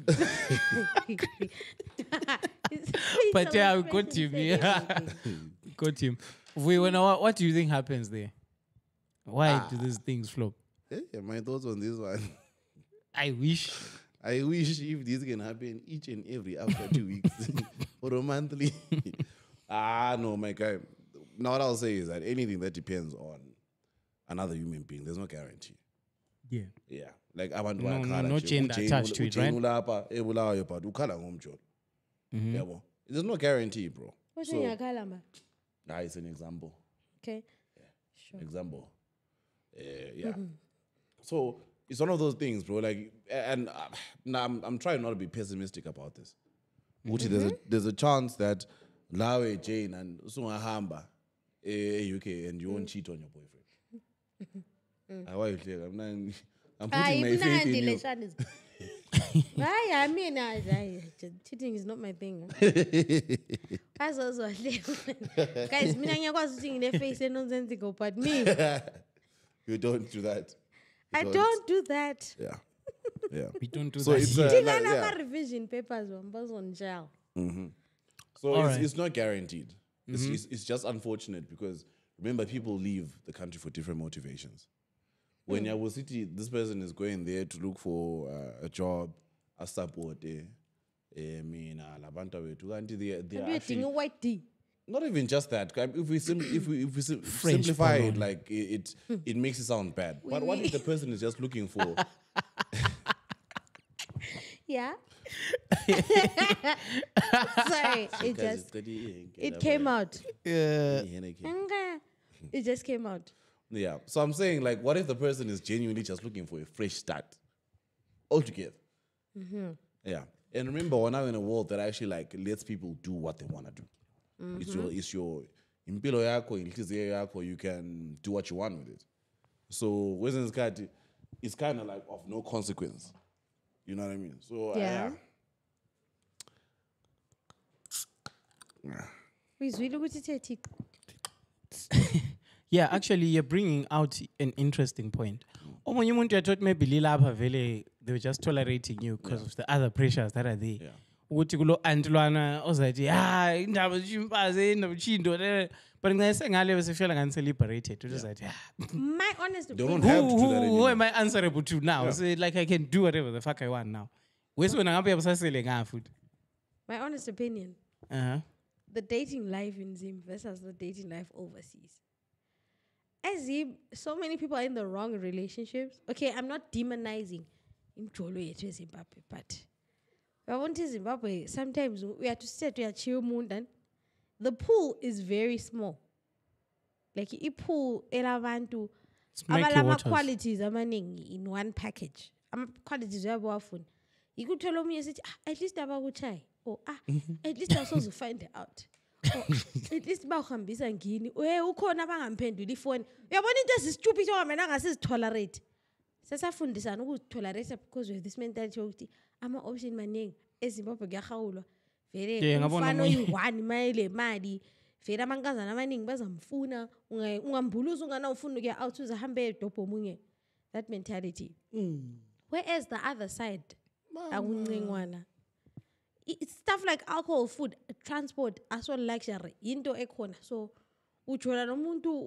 but Some yeah, we expression got him. said Yeah, everything. got him. What do you think happens there? Why do these things flop? Yeah, my thoughts on this one. I wish if this can happen each and every after 2 weeks or a monthly. No, my guy. Now what I'll say is that anything that depends on another human being, there's no guarantee. Yeah. Yeah. Like abantu No gender attached to it, right? Ulapha ebulawayo but ukhala ngomjolo. Yabo. There's no guarantee, bro. What's in your kalamba? It's an example. Okay. Sure. Example. Yeah. So it's one of those things, bro. Like, and now I'm trying not to be pessimistic about this. Which there's a chance that Lawe, Jane, and Sungahamba, UK, and you won't cheat on your boyfriend. Why you think? I'm putting my faith in you. I mean, cheating is not my thing. Guys, also, guys, mina ngiyakwazi ukuthi ngine face nonsensical, but me, You don't do that. I don't do that. Yeah. Yeah. We don't do So that. it's here. like, Tingana yeah. ama revision papers wambas on jail. So All it's, right. it's not guaranteed. It's just unfortunate because remember people leave the country for different motivations. When Yabo City, this person is going there to look for a job, a support. Labanta wetu. Kanti they are Have you actually, a white D? not even just that. If we French simplify it, baloney. like it makes it sound bad. But what if the person is just looking for? Yeah. Sorry, it came out. It just came out. Yeah. So I'm saying, like, what if the person is genuinely just looking for a fresh start altogether? Yeah. And remember, we're now in a world that actually like lets people do what they want to do. It's your impilo yako, inhliziyo yako, you can do what you want with it. So it's kind of like of no consequence. You know what I mean? So Yeah. Uyizwile ukuthi ithe Yeah, actually, you're bringing out an interesting point. Omunye umuntu yathi maybe lilapha vele they were just tolerating you because of the other pressures that are there. Ukuthi kulo antilwana ozathi indaba zimfaze indaba chindo but ngase ngale bese feel ngani liberated uzathi My honest They don't opinion. have to do that who anymore. am I answerable to now? So like I can do whatever the fuck I want now. Wese wena ngabe yabusasele ngafuthi. My honest opinion. The dating life in Zim versus the dating life overseas. As Zim, so many people are in the wrong relationships. Okay, I'm not demonizing Imjolo yethu eZimbabwe, but I want to Zimbabwe. Sometimes we have to sit to chill moon. The pool is very small. Like I pool elabantu abalama qualities amaningi in one package. Qualities yabafuna. You could tell me at least abakuchai. Or at least I also find out. At least bawuhambisa ngini. Ukhona abangamphendula ifoni. Uyabona into ezistupid okamena ngasizitolerate. Sesafundisana ukuzitolerate because we have this mentality ukuthi ama option maningi eZimbabwe kuyahawulwa. Vele umfana oyi-1 mayele mali. Vele amankazana amaningi bazamfuna ungambuluza unganawufuna ukuya out uzahambe edobho omunye. That mentality. Whereas the other side akuncengwana. It's stuff like alcohol, food, transport, as well luxury. Into ekhona. So ujola lo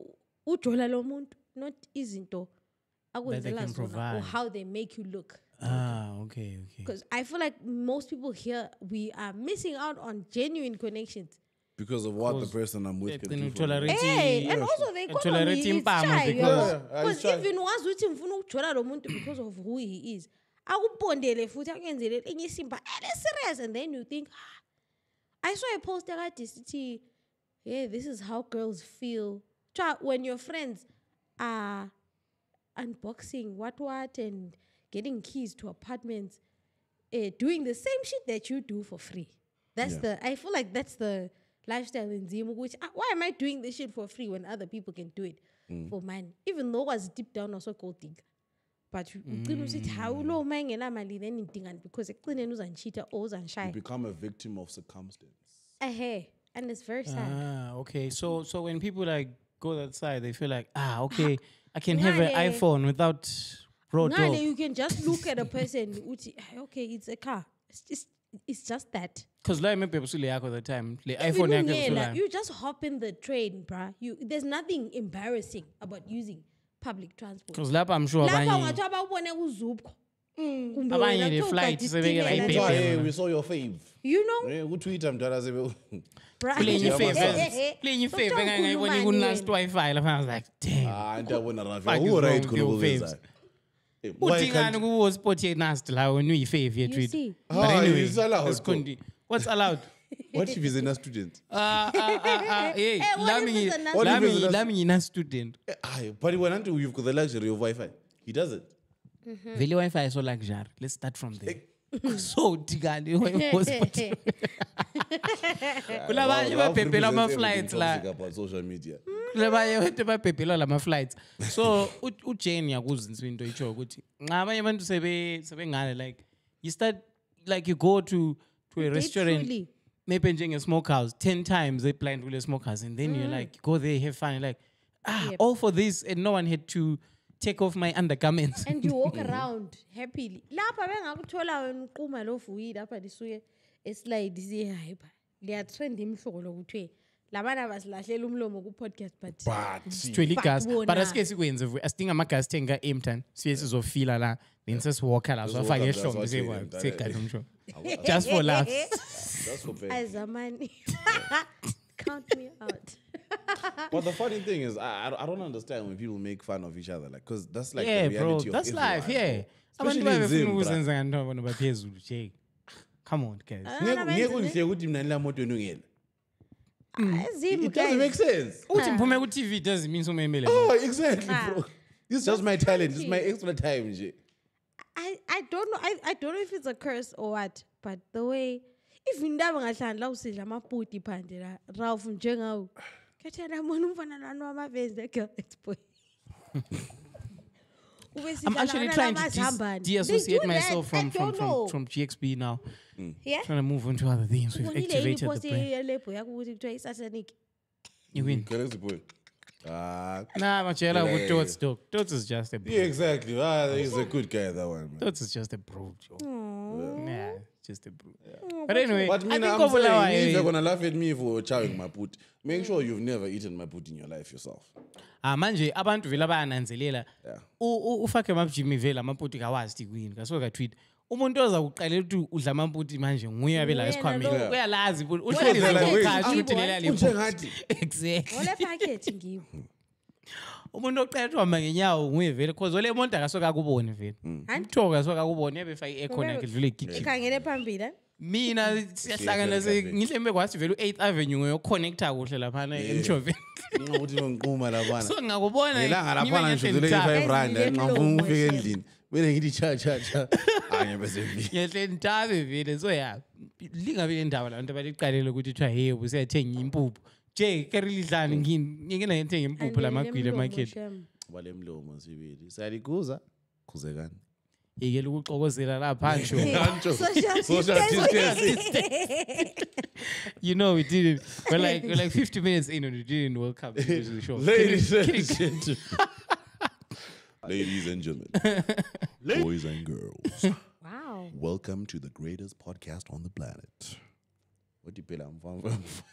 muntu not izinto akwenzela zona or how they make you look. Okay. Because I feel like most people here we are missing out on genuine connections. Because of what the person I'm with can do for me. Hey, and also the economy is shy. Because even once we mfuna ukujola lo muntu because of who he is. Akupondele futhi akenzele enye isimba serious and then you think I saw a post that sithi this is how girls feel when your friends are unboxing what and getting keys to apartments doing the same shit that you do for free. I feel like that's the lifestyle in Zim, which why am I doing this shit for free when other people can do it for money, even though I was deep down also gold digger. But you how then because you become a victim of circumstance. And it's very sad. Okay. So when people like go that side, they feel like okay, I can have an iPhone without road door. You can just look at a person. Okay, it's a car. It's just that. Because like maybe all the time, the iPhone. You just hop in the train, bruh. There's nothing embarrassing about using public transport. Because lapa I'm sure abanye flight we saw your fave. You know? Who tweet mdala playing your favor last Wi-Fi. I was like, damn. Who right could uthingani kuwo sport yenast la wena uyi-fave You see? But anyway, it's allowed. what's allowed? What if he's a student? Hey, what if he's a nurse? lami ngina student. But when you've got the luxury of Wi-Fi, he does it. Vele Wi-Fi is so luxury. Let's start from there. So tigani kulabanye baphephela ama-flights la about social media. kulabanye abantu baphephela lama-flights. So uJane yakuzinza into itsho ukuthi nxa abanye abantu sebengale like you start like you go to a restaurant maybe njenge smokehouse 10 times they blind kule smokehouse and then you're like go there have fun like all for this and no one had to take off my undergarments and you walk around happily lapha bengakuthola wena uquma lo vuyi lapha lisuke eslide siye hyper liya trend imhloko lokuthi labana basilahlela umlomo ku podcast but sithwele igas but asike sikwenze asidinga amagas thenga emthan siye sizofila la then sesiwalka la so afake ehlombe sekade umsho just for laughs That's for pay. Azamani count me out. But the funny thing is, I don't understand when people make fun of each other, like, because that's like yeah, the reality bro, of that's everyone, life, yeah. Especially in Zim, bruh. Come on, guys. It doesn't make sense. TV doesn't mean so many. Oh, exactly, bro. It's just my talent. It's my extra time, J. I don't know. I don't know if it's a curse or what, but the way if indaba ngahlandla usidla amaputi phandle la Ralph njengawo kathela mona umfana lana wamavezi girl boy. I'm actually trying to de-associate myself from GXB now. Yeah? Trying to move on to other things. We've activated the brain. You You win. Nah, Machela Yeah, with yeah, Tots, dog. Tots is just a bro. Yeah, exactly. He's a good guy, that one, man. Tots is just a bro, Joe. Aww. Yeah, just a bro. But anyway, But I me, think I'm Kobulawa, saying, if you're gonna laugh at me for chowing my put, make sure you've never eaten my put in your life yourself. manje abantu vele bayananzelela Yeah. ufake amabujimi vele amapoti kawazi kwini kaso katweet umuntu oza kuqalela ukuthi udla amapoti manje nguye abela esikhwameni Wena lo. uyalazi Wena packet ukuthi ngibo. lela Unjengathi. exactly Ole packet ngibo. umuntu oqala ukuhamba ngenyawo nguye vele cause ole monta kasoka akubone vele umthoka kasoka akubone ebefaka i-aircon yakhe dlule igijima Ikhangele phambili. mina siyahlangana ngihle mbe kwathi vele u-8th avenue ngoyoconnecta kuhle laphana emshoveni Ukuthi ngiquma labana. so ngakubona Ngelanga laphana ngishudule i-5 rand, ngifuna ukufika endlini. Bele ngithi cha. Anye bese vi. ngehle ntabe vele so ya lingabe indaba la nto baliqalele ukuthi kuthiwa hey usiyathenga impuphu nje kerilidlani ngingena ngithenga impuphu lamagwile emarket Bale mlomo sibili. Sayalikuza. Khuzekani. ikele ukuxokozela lapha nje Social distance. you know we did it we're like 50 minutes in and we didn't welcome to the show Ladies and gentlemen. Ladies and gentlemen. Boys and girls. Wow. Welcome to the greatest podcast on the planet. What do you pay them from?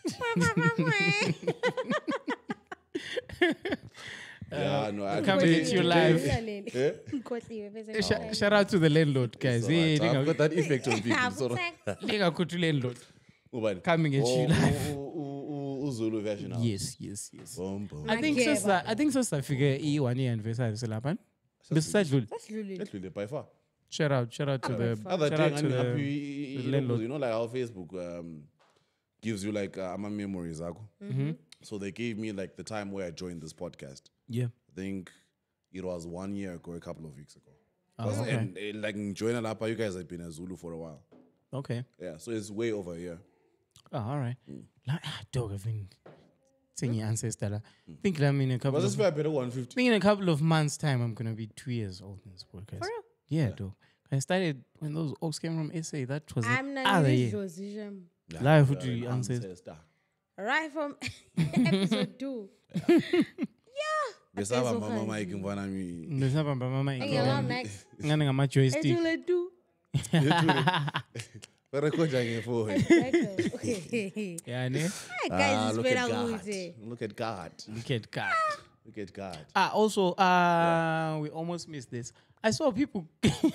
Yeah, no, I Come get you live. Nkotliwe bese. Shout out to the landlord guys I've got that effect on people. So, lingakuthi landlord Ubani? coming at you live Uzulu version now. yes Boom, boom. I think sasafike i-1 year anniversary selapha besisadlule Actually, by far. shout out to the Other shout out thing, to I'm the happy. landlord. You know, like how Facebook gives you like my memories. So they gave me like the time where I joined this podcast. yeah I think it was 1 year ago, a couple of weeks ago. okay. And like joining Lapa, you guys have been a Zulu for a while. Okay. Yeah, so it's way over a year. Oh, all right. Dog, I've been saying your ancestor. I think I'm in a couple. Was this fair better 150? think in a couple of months' time, I'm gonna be 2 years old in this podcast. For real? Yeah, dog. I started when those oaks came from SA. That was I'm the not other in year. position. Live with the ancestor. Right from episode 2. Besaba mama Mike ngibona mi. Ndisabamba mama Ngiyama next. ngane ngama joystick. Etule 2. Record ngefoni. Okay. Yeah, ne? Guys, Look it's at better God. good. Look at God. Look at God. Look at God. Also, we almost missed this. I saw people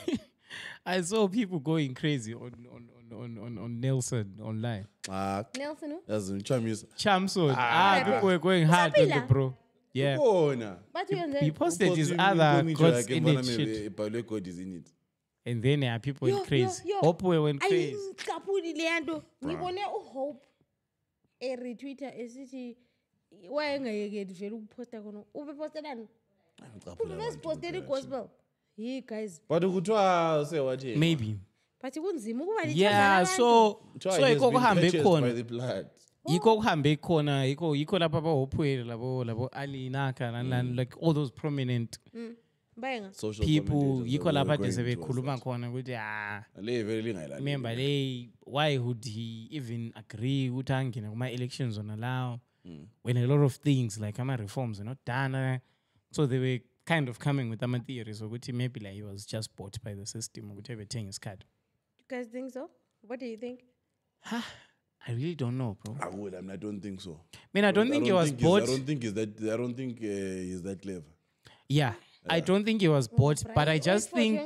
going crazy on Nelson online. Nelson, who? That's the charm is. Chamson. People were going hard on the Usapila? bro. Yeah. Oh, na. But you He posted his other God's in it shit. God is in it. And then people went crazy. Yo. Hope went crazy. Ayingicapuli leyanto. Ngibone uHope retweeter esithi wayengayekeli vele ukuposta khona. Ubepostela ubepostela igospel. Hey guys, But ukuthiwa say what here? Maybe. but kunzima ukuba Yeah, so iko kuhambe by khona. the blood. Yiko kuhambe khona, yiko lapha abahopwele labo Ali Naka and like all those prominent Bayenga. Social people commentators yiko that lapha were de going sebekhuluma towards khona ukuthi that. Le very lingayilali. remember why would he even agree ukuthi angene kuma elections on allow when a lot of things like ama reforms are not done, so they were kind of coming with ama theories ukuthi maybe like he was just bought by the system ukuthi ebethenga his card. You guys think so? What do you think? I really don't know, bro. I don't think so. I don't think he was bought. I don't think he's that clever. Yeah, I don't think he was bought, but I just think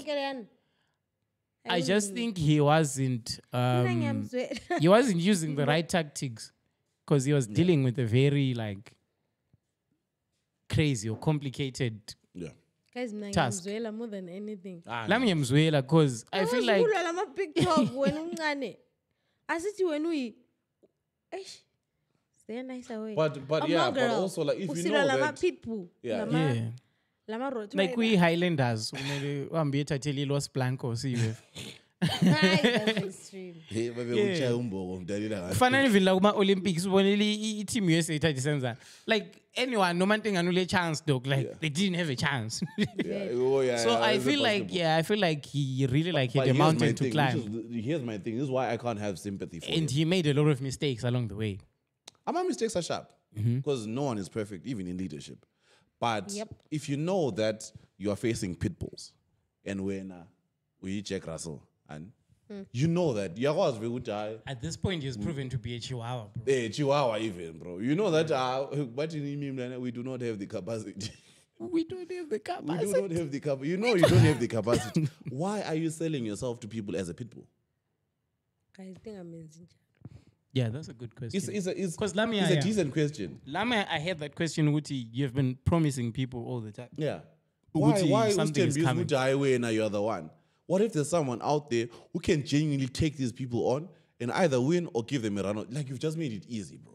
he wasn't he wasn't using the right tactics because he was dealing with a very like crazy or complicated Yeah. Guys, Task. ngiyamzwela more than anything. lami ngiyamzwela because I feel like Awuzulwa lama big talk wena uncane. Asithi wena uyi eish. Stay nice away. But yeah, but also like if you know lama that pitbull. Yeah. yeah, Lama road. like we Highlanders umele uhambe ethathele Los Blancos iwe hey babe uchaya umboko mdalila ngathi. kufanele vile la kuma Olympics ubonile i-team USA ithathe senza like anyone noma into enganule chance dog like they didn't have a chance. Oh, yeah, So I feel like he really like hit a mountain to climb, Here's my thing. This is why I can't have sympathy for him. and he made a lot of mistakes along the way. My mistakes are sharp. because no one is perfect, even in leadership. But Yep. if you know that you are facing pit bulls, and when we Jack Russell, and you know that you are At this point, he's proven to be a chihuahua, bro. Chihuahua even, bro. You know that but we do not have the capacity. We don't have the We capacity. do not have the capacity. You know you don't have the capacity. Why are you selling yourself to people as a pit bull? I think I'm in. Yeah, that's a good question. It's a Lamia, decent question. Lama, I had that question, Uti. You've been promising people all the time. Yeah. Ukuthi Why something is coming. highway and you're the one? What if there's someone out there who can genuinely take these people on and either win or give them a run? Like you've just made it easy, bro.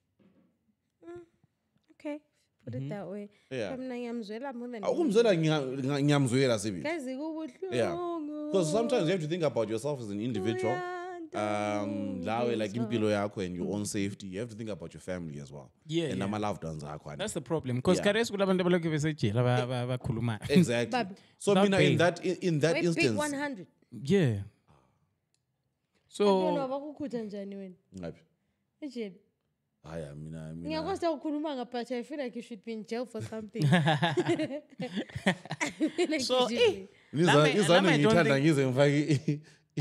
Okay, put it that way. Yeah. Mna ngiyamzwela more than Akumzwela ngiyamzwela Sibi. Guys, kubuhlungu. Yeah. Because sometimes you have to think about yourself as an individual. Lawe like impilo yakho and your own safety. You have to think about your family as well. Yeah, And yeah. my loved ones akho. That's the problem. Because Yeah. Kares kula bantu abaloke besejela bakhuluma. Exactly. Babi. So Not mina paying. in that Wait, big instance. 100. Yeah. Don't know So abakukhutha njani wena. Ngaphi? Ejele. Haya mina. Ngiyakwazi ukukhuluma but I feel like you should be in jail for something. Like So, you should be. Lama, Izana I don't ngithanda think- ngize ngifake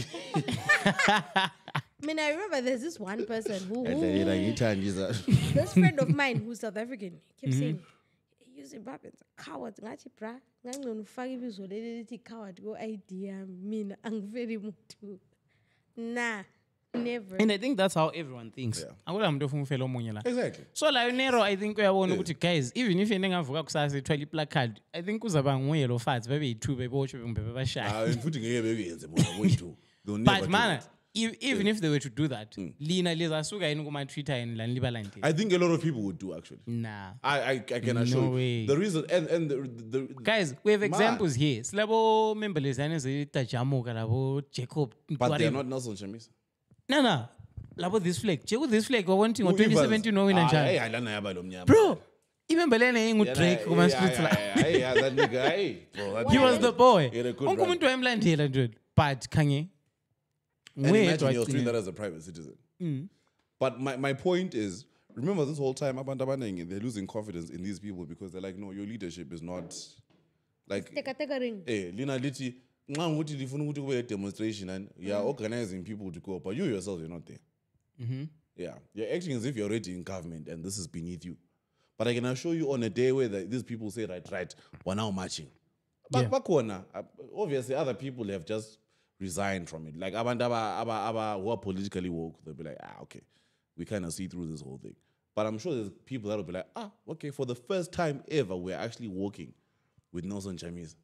I mean, I remember there's this one person who ngithanda izana. this friend of mine who's South African keeps saying, you Zimbabweans are cowards. Ngathi bra, ngangcono ufaka ibizo leli lithi coward go idea mina angiveli muntu. Nah, never. and I think that's how everyone thinks. Yeah. Akula muntu ofuna ufela omunye la. Exactly. So la Nero, I think uyabona ukuthi guys, even if yena engavuka kusasa ethwala iplacard, I think kuzaba nguye lo fats babe yi2 beboshwe kumbe bebashaya. Futhi ngeke bekuyenze bona wethu. They'll never But do man, that. even if they were to do that, lina lizasuka yini kuma Twitter and la liba lante. I think a lot of people would do actually. Nah. I can assure No you. way. The reason and the Guys, we have Man. examples here. Slabo members and Tajamuka, labo Jacob. but they're whatever. not Nelson Chamisa. No. Labo this flag. Jacob this flag or one thing or 2017 no win and Hey, child. I don't know about them. Bro, even Belene with Drake kuma streets la. Yeah, that nigga. Hey, bro. that He nigga- was the boy. He had a good Unku run. muntu emlandela dude. But Kanye. And imagine he was doing that as a private citizen. But my point is, remember this whole time, abantu abaningi, they're losing confidence in these people because they're like, no, your leadership is not like. Teka ring. Lina Liti, nxa ukuthi lifuna ukuthi kube a demonstration and you're organizing people to go, but you yourself, you're not there. Yeah, you're acting as if you're already in government and this is beneath you. But I can assure you on a day where these people say, right, we're now marching. Yeah. Bakhona, obviously other people have just resigned from it. Like abantu who are politically woke, they'll be like, okay, we kind of see through this whole thing. But I'm sure there's people that will be like, okay, for the first time ever, we're actually working with Nelson Chamisa.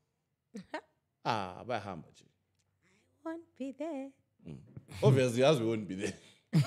Bahamba nje. Won't be there. Obviously, as we won't be there.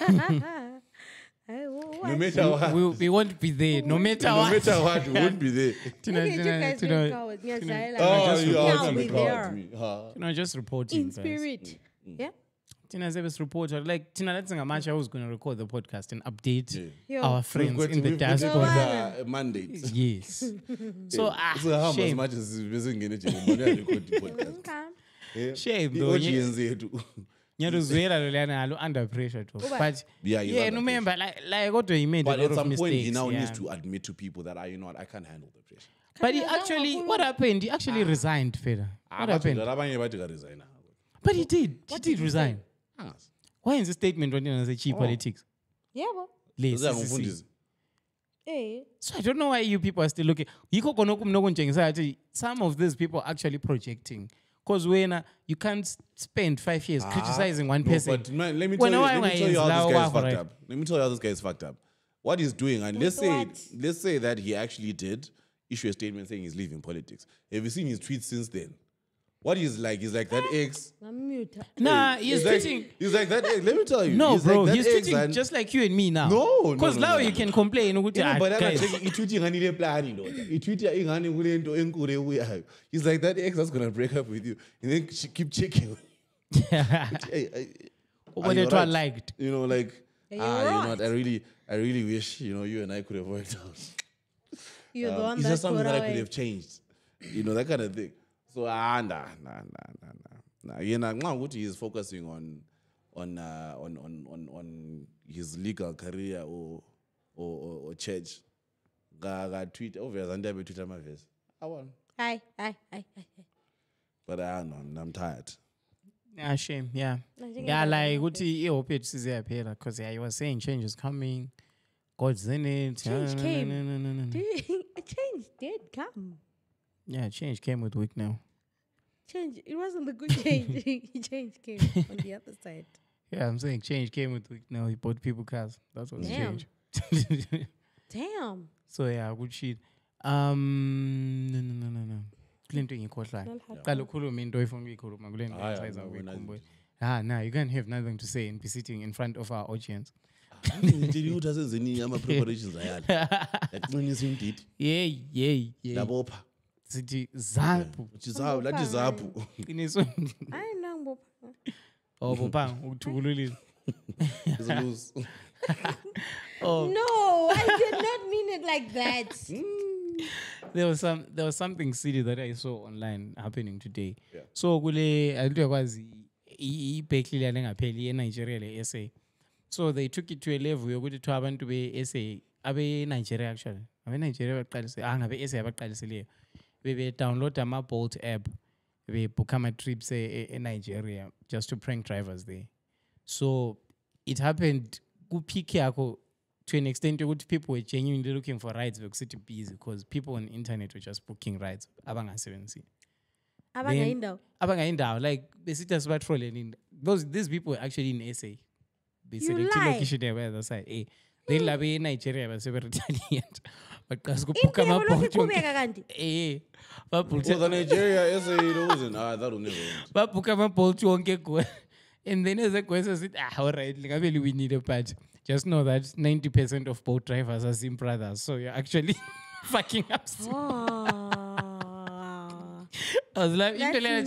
I will No watch. matter what. We won't be there. No matter No what. matter what, we won't be there. Tina, Look at you guys Tina, being cowards. Ngiyazayela. Oh, you I'll are be there. me. Tina, just reporting. In guys. spirit. Yeah? Tina Zevis reporter. Like Tina, let's think I was going to record the podcast and update Yo. our friends in the We've got diaspora. mandates. Yes. So So how shame. much is besingene nje ngoba record the podcast. Okay. Shame The though. audience yethu. Nyaruzwela lolana alo under pressure too. But Yeah, he's under no remember like what he made But a lot at of some mistakes. point, he now yeah. needs to admit to people that you know what, I can't handle the pressure. But he actually, what happened? He actually resigned, Feda. What happened? Abanye bathi ka-resign. But he did. He did resign. Angazi. Why is the statement when you say cheap politics? Yeah, well. Less, Uza CCC. ngumfundisi. Hey. So I don't know why you people are still looking. Yikho khona okumnokutshengisa ukuthi some of these people are actually projecting. Because when you can't spend 5 years criticizing one No, person. but man, let me When tell you, why let me tell you is how this lawa guy is fucked right? up. Let me tell you how this guy is fucked up. What he's doing, and let's say that he actually did issue a statement saying he's leaving politics. Have you seen his tweets since then? What he's like that ex. I'm mute. Nah, he's like, tweeting. He's like that ex. Let me tell you. No, he's bro, like that he's ex tweeting and- just like you and me now. No, Because no, now no, you no. can complain. ukuthi, You know, but guys, itweeting ngani plan itweeting ingani kule nto enkulu ebuyayo. He's like that ex that's gonna break up with you, and then she keep checking. Hey, What are they you try right? liked. You know, like You're you know, right. what, I really wish you and I could have worked out. You're the one It's that just something got that I could away. have changed. You know, that kind of thing. So nah. You know, nxa he is focusing on his legal career or or church. Ga tweet obvious and I tweet my face. I won. Hi. But I don't know, I'm tired. Yeah, shame. Yeah. Yeah, like what he hope it's easier because he was saying change is coming. God's in it. Change came. Change did come. Yeah, change came with week now. Change. It wasn't the good change. Change came on the other side. Yeah, I'm saying change came with week now. He bought people cars. That's what's Damn. changed. Damn. So yeah, good shit. No. Into ngikhohlwa. Qala ukhuluma into oyifuna ukuyikhuluma kule nto size ukuyikhumbula. Nah, you can't have nothing to say and be sitting in front of our audience. Ngitshela ukuthi asenzeni ama preparations ayala. Yaqinisa indidi. Yey. Labopha. Sithi zaphu. Uchizawu lathi zaphu. Qiniso. Hayi nangu. Oh, bopha ukuthukululile. Lose. No, I did not mean it like that. There was something silly that I saw online happening today. Yeah. So kule ayikwazi ibhekli yale ngapheli eNigeria le essay. So they took it to a level yokuthi to abantu be essay abe Nigeria actually. Abe Nigeria baqalise ngabe essay abaqaliseleyo. Bebe download ama Bolt app. Be book ama trips in Nigeria just to prank drivers there. So it happened ku peak yakho to an extent yokuthi people were genuinely looking for rides because it's busy because people on the internet were just booking rides abangasebenzisi. Abangayindawo like besithi asibatrolling these people were actually in SA. They select location there by the side. They love in Nigeria but super retaliate. But cuz go book ama boat. For the Nigeria SA losing. That will never. But book ama boat yonke go. And then as a question said, all right, we need a patch. Just know that 90% of boat drivers are Sim brothers. So you're actually fucking up. I was like,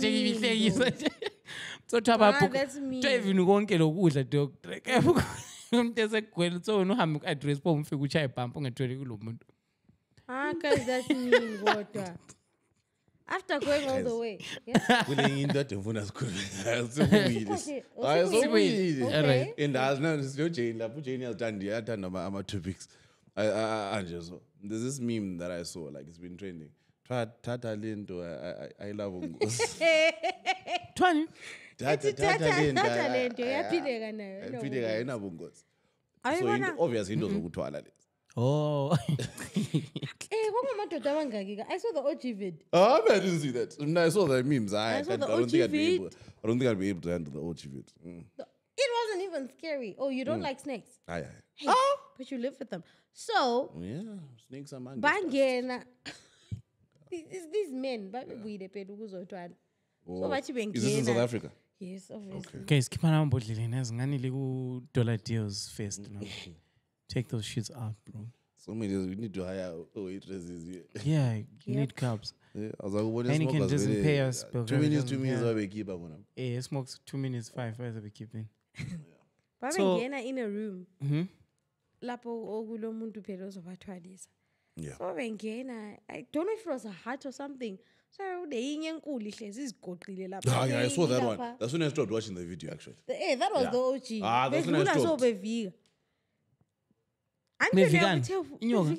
so that's me. Even wonke lokudla dog. Umuntu esegwele so unohamba address po umfika uchaye bump ungatholi kulo muntu. Cuz that's me kodwa. After going all the way. Yeah. Kule into ademfuna sikhuluma. Sokuwile. Right. And as now no Jane lapho Jane yathanda ama topics. Anje so. There's this meme that I saw like it's been trending. Tata lento I love ungosi. Twani. Tata lento yaphileka nayo. Yaphileka ayina bungosi. So Ayibona. obviously into zokuthwala lezi. Oh. Kwangamadoda abangaki ka? I saw the OG vid. Oh, I didn't see that. When I saw the memes. I saw the don't think OG vid. I don't think I'd be able to handle the OG vid. It wasn't even scary. Oh, you don't like snakes? Aye. Hey, but you live with them. So, Yeah, snakes are mangoes. bangena. These men, babuyile phela ukuzotwana. So bathi bengena. Is this in South Africa? Yes, obviously. Guys, keep on ambodleleni ezinganile ku dollar deals first now. Take those shits out, bro. So many we need to hire waitresses here. Yeah, you need cups. Yeah, I was like, Heineken doesn't pay us, but 2 minutes, yeah. I will keep up on them. Yeah, smokes 2 minutes, 5 hours we keeping. Babengena in a room. Mm-hmm. Lapho okulo muntu phela ozobathwalisa. Yeah. So bengena, I don't know if it was a hut or something. So deyinye enkulu ihlezi izigoqile lapha. Ah, yeah, I saw that one. That's when I started watching the video actually. That was the OG. Ah, that's when I Bevula so stopped. bevika. Bevikani? Inyoka?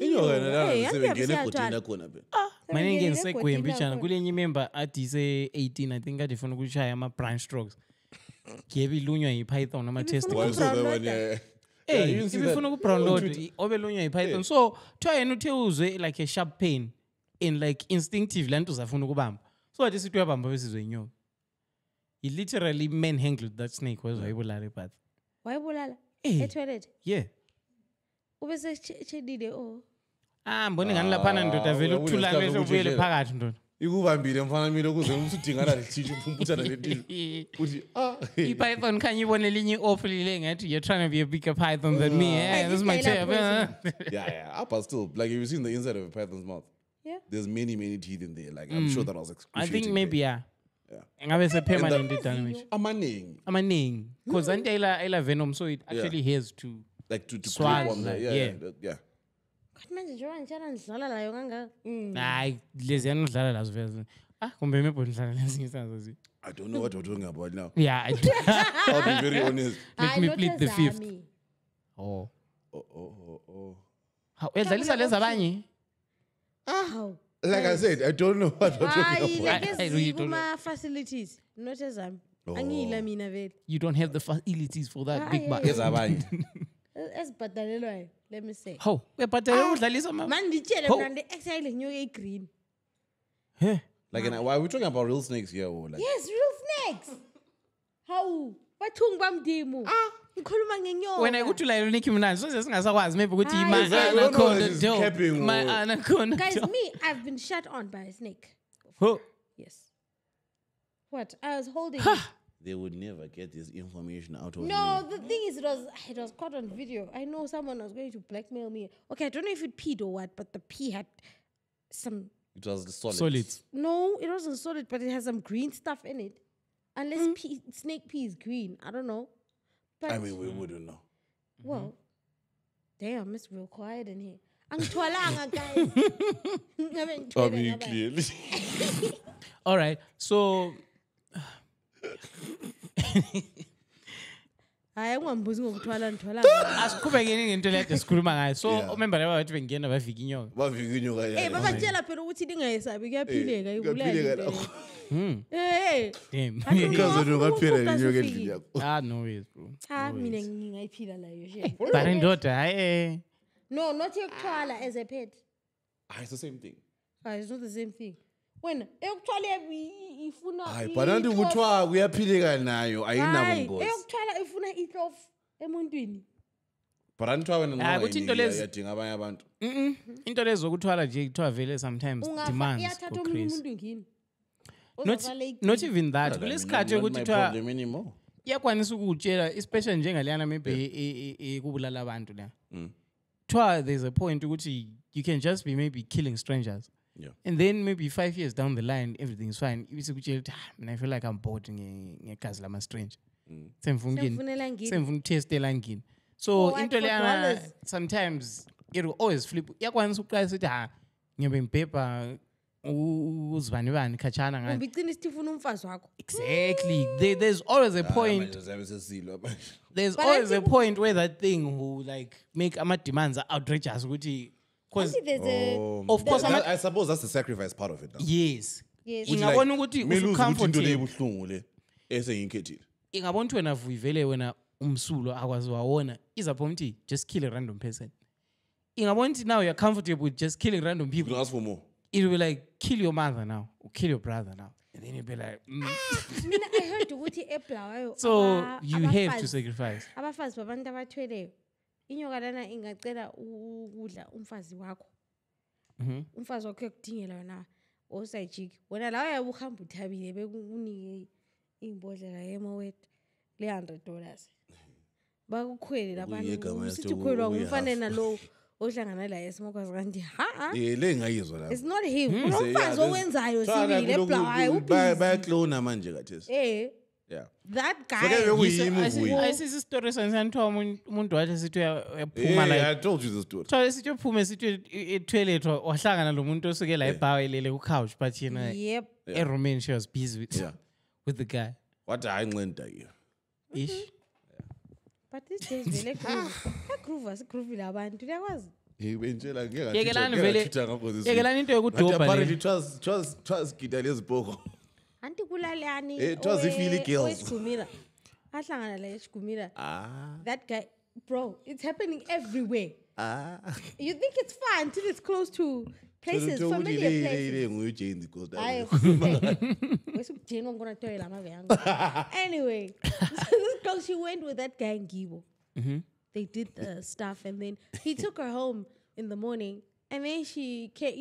Mine ngengisekwembi kulenye member athi se 18 I think kade funa ukushaya ama branch strokes. Gebe ilunywa yipython ama test. Well, I saw that one, yeah. Hey, you didn't see ibifuna that? ukudownload obelunywa yipython. So, try yena uthe uzwe like a sharp pain in like instinctive lanto uzafuna ukubamba. So wathi sithi uyabamba besizwe inyoka. He literally manhandled that snake wezwa ibulala epath. Wayibulala? Eh. Etoilet? Yeah. Ubese chedile Mbona ngani laphana ndoda vele ukuthula ngisho ubuyele phakathi ndoda. Ikubambile mfana mina ukuze usudingana lethishu uphumputhana lethishu. Uthi Python can you want linye awfully ngathi you're trying to be a bigger python than me. Yeah, this is my tail. yeah, but still, like, have you seen the inside of a python's mouth? Yeah. There's many teeth in there. Like, I'm sure that was I excruciating. think maybe yeah. Yeah. Ngabe se permanent damage. Amaning. Because ila venom so it actually has to like to swallow. grip on there. Yeah. manje njengoba ngitshela ngidlala layo kangaka. Hayi leziyana udlala lazo vele. Kumbe maybe udlala lezinye isazo. I don't know what we're talking about now. Yeah, I'll be very honest. Let me plead the fifth. Zami. Oh. Uyadlalisa lezi abanye? How? Like I said, I don't know what we're talking about. I really don't know. Kuma-facilities. Not ezami. Angiyila mina vele. You don't have the facilities for that big butt. Ezabanye. Esibhadalelwayo, let me say. How? Uyabhadalela udlalisa ma? Man, nditshele Ho. mna ndi-exile nyoke green. Like, why are we talking about real snakes here? Or like, Yes, real snakes. How? Bathungu bamdimu. Ngikhuluma ngenyoka. Wena ukuthi la Nicki Minaj so singasakwazi maybe ukuthi Hayi. ma Yes, I don't know, anaconda she's dope. capping My or- anaconda Guys, dope. me, I've been shot on by a snake. Ho. Yes. What? I was holding. they would never get this information out of No, me. the thing is, it was caught on video. I know someone was going to blackmail me. Okay, I don't know if it peed or what, but the pee had some. It was the solid. Solid. No, it wasn't solid, but it has some green stuff in it. Unless snake pee is green, I don't know. But I mean, we wouldn't know. well, damn, it's real quiet in here. Angithwalanga, guys. I mean, clearly. All right. So hayi ungambuzi ngokuthwala nithwala asiqhubekeni ngento le kade sikhuluma ngayo. So Yeah. remember laba bathi bengena bavika inyoka. Bavika inyoka Eh yayo. babatshela phela ukuthi ningayesabi kuyaphileka kuyaphileka ibulala lapho. hey Damn. Because when you got paid Umuntu inyoka ufike. endlini yakho. Ah, no ways, bro. cha mina ngingayiphila layo she But indoda hayi no not yokuthwala as a pet. It's the same thing. It's not the same thing. Wena eyokuthwala ifuna Hayi, but nanti kuthiwa kuyaphileka nayo ayinabungozi. eyokuthwala ifuna itlof emuntwini. But anithiwa wena Ah, noma kuthi into lezi- yadinga abanye abantu. into lezo zokuthwala nje kuthiwa vele sometimes Ungafa demands iyathatha go omunye crazy. umuntu ngini. Not even that. Kulesikhathi Not ukuthi my kuthiwa problem anymore. iyakwanisa ukutshela especially njengaleyana maybe kubulala abantu la. Kuthiwa there's a point ukuthi you can just be maybe killing strangers. Yeah. And then maybe 5 years down the line, everything's fine. Ibise kutshela ukuthi I feel like I'm bored ngegazi lama strange. Semfuna Semfunela ngini. semfuna ukutestela ngini. So For into what? For leyana dollars? sometimes it will always flip. Iyakwanisa ukuqalisa ukuthi ngiyobe ngibhebha uzibani bani khatshana ngani. Ngicina isifuna umfazi wakho. Exactly. There's always a point. Manje zabe sesilwa manje. There's But I always a think- point where that thing will like make ama demands are outrageous. Because There's a of course, I suppose that's the sacrifice part of it now. yes. yes. Ingabona ukuthi Kumele uzwe ukuthi into le usucomfortable. ibuhlungu le esengikhethile. Ingabona ukuthi wena vuyivele wena umsulo akwazi wawona izapho ukuthi just kill a random person. Ingabona ukuthi now you're comfortable with just killing random You people. can ask for more. It will be like kill your mother now or kill your brother now. And then you'll be like, Mina I heard ukuthi eBulawayo so you have to sacrifice. abafazi babantu abathweleyo inyoka lana ingacela ukudla umfazi wakho. Umfazi wakho ekudingela wena osayijiki. Wena la uyabe uhamba uthabile bekunike imbodlela yemowet le $100. Bakukhwele labantu Kuyigama usithi elithi ukhwelwa uyi- ngumfana nalo ohlangana la esmokazi kanti Le ngayizwa la. it's not him unomfazi owenzayo sibili eBulawayo bayaklona manje kathesi. Yeah. that So guy ke bekuyimi uvuyo. Ayisisi story sanithiwa umuntu wathi sithi uyaphuma Yeah, like I told you the story. Thole sithi uphume sithi etoilet wahlangana lo muntu osuke la ebar elele ku couch but yena yep eroomini she was busy with Yeah. with the guy. Wathi hayi nqenda ke. Ish. but these days vele groove asigroove labantu uyakwazi Ngibentshela ngeke Yekelani vele yekelani into yokudoba apparently le. it was gita lezibhoko. anti kulalani It was ifili girls. owesigumira ahlangana la esigumira that guy bro it's happening everywhere you think it's fun till it's close to places familiar places nguyujane because hayi wesukujeni ngona toilet amave yangu anyway so this girl she went with that guy Ngibo they did the stuff and then he took her home in the morning and then she came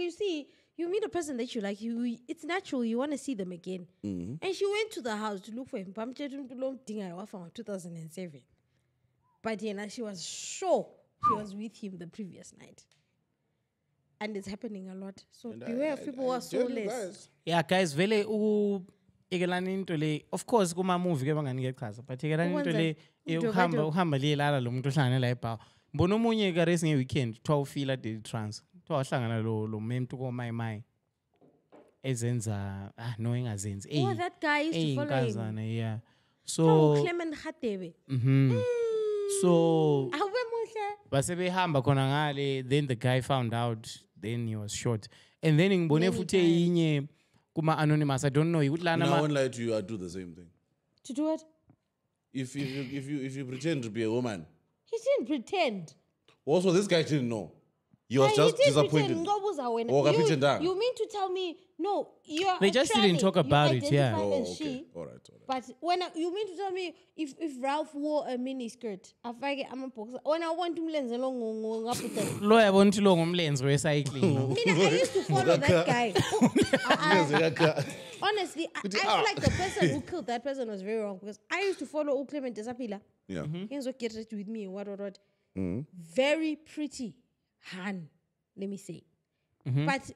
you meet a person that you like it's natural you want to see them again and she went to the house to look for him bamtshela umuntu lo mdingayo wafa ngo-2007 but yena she was sure she was with him the previous night and it's happening a lot so beware of people who are soulless. Yeah guys vele yekelani into le of course kuma movie ke banganike chaza but yekelani into le uhamba liyelala lo muntu ohlangana la ebar. Mbona omunye ka race ngeweekend kuthiwa ufila daily trans. Kuthiwa wahlangana lo muntu ko my ezenza no engazenzi. Oh, that guy used to follow him. Inkazana yeah. Oh, So Clement Hadebe. so Awe muhle. base behamba khona ngale, then the guy found out, then he was shot. And then ngibone futhi eyinye kuma anonymous, I don't know, ukuthi lana I won't lie to you, I do the same thing. To do what? If you pretend to be a woman. He didn't pretend. Also, this guy didn't know. He was just disappointed. You mean to tell me, no, you're They just didn't talk about it, yeah. Oh, okay. All right. But you mean to tell me if Ralph wore a miniskirt, I'm a boxer. When I want to lens along, lawyer want to long umlenze wecycling. I used to follow that guy. Honestly, I feel like the person who killed that person was very wrong because I used to follow Clement Desapila. Yeah. He was get rich with me. What. Very pretty Han, let me say. But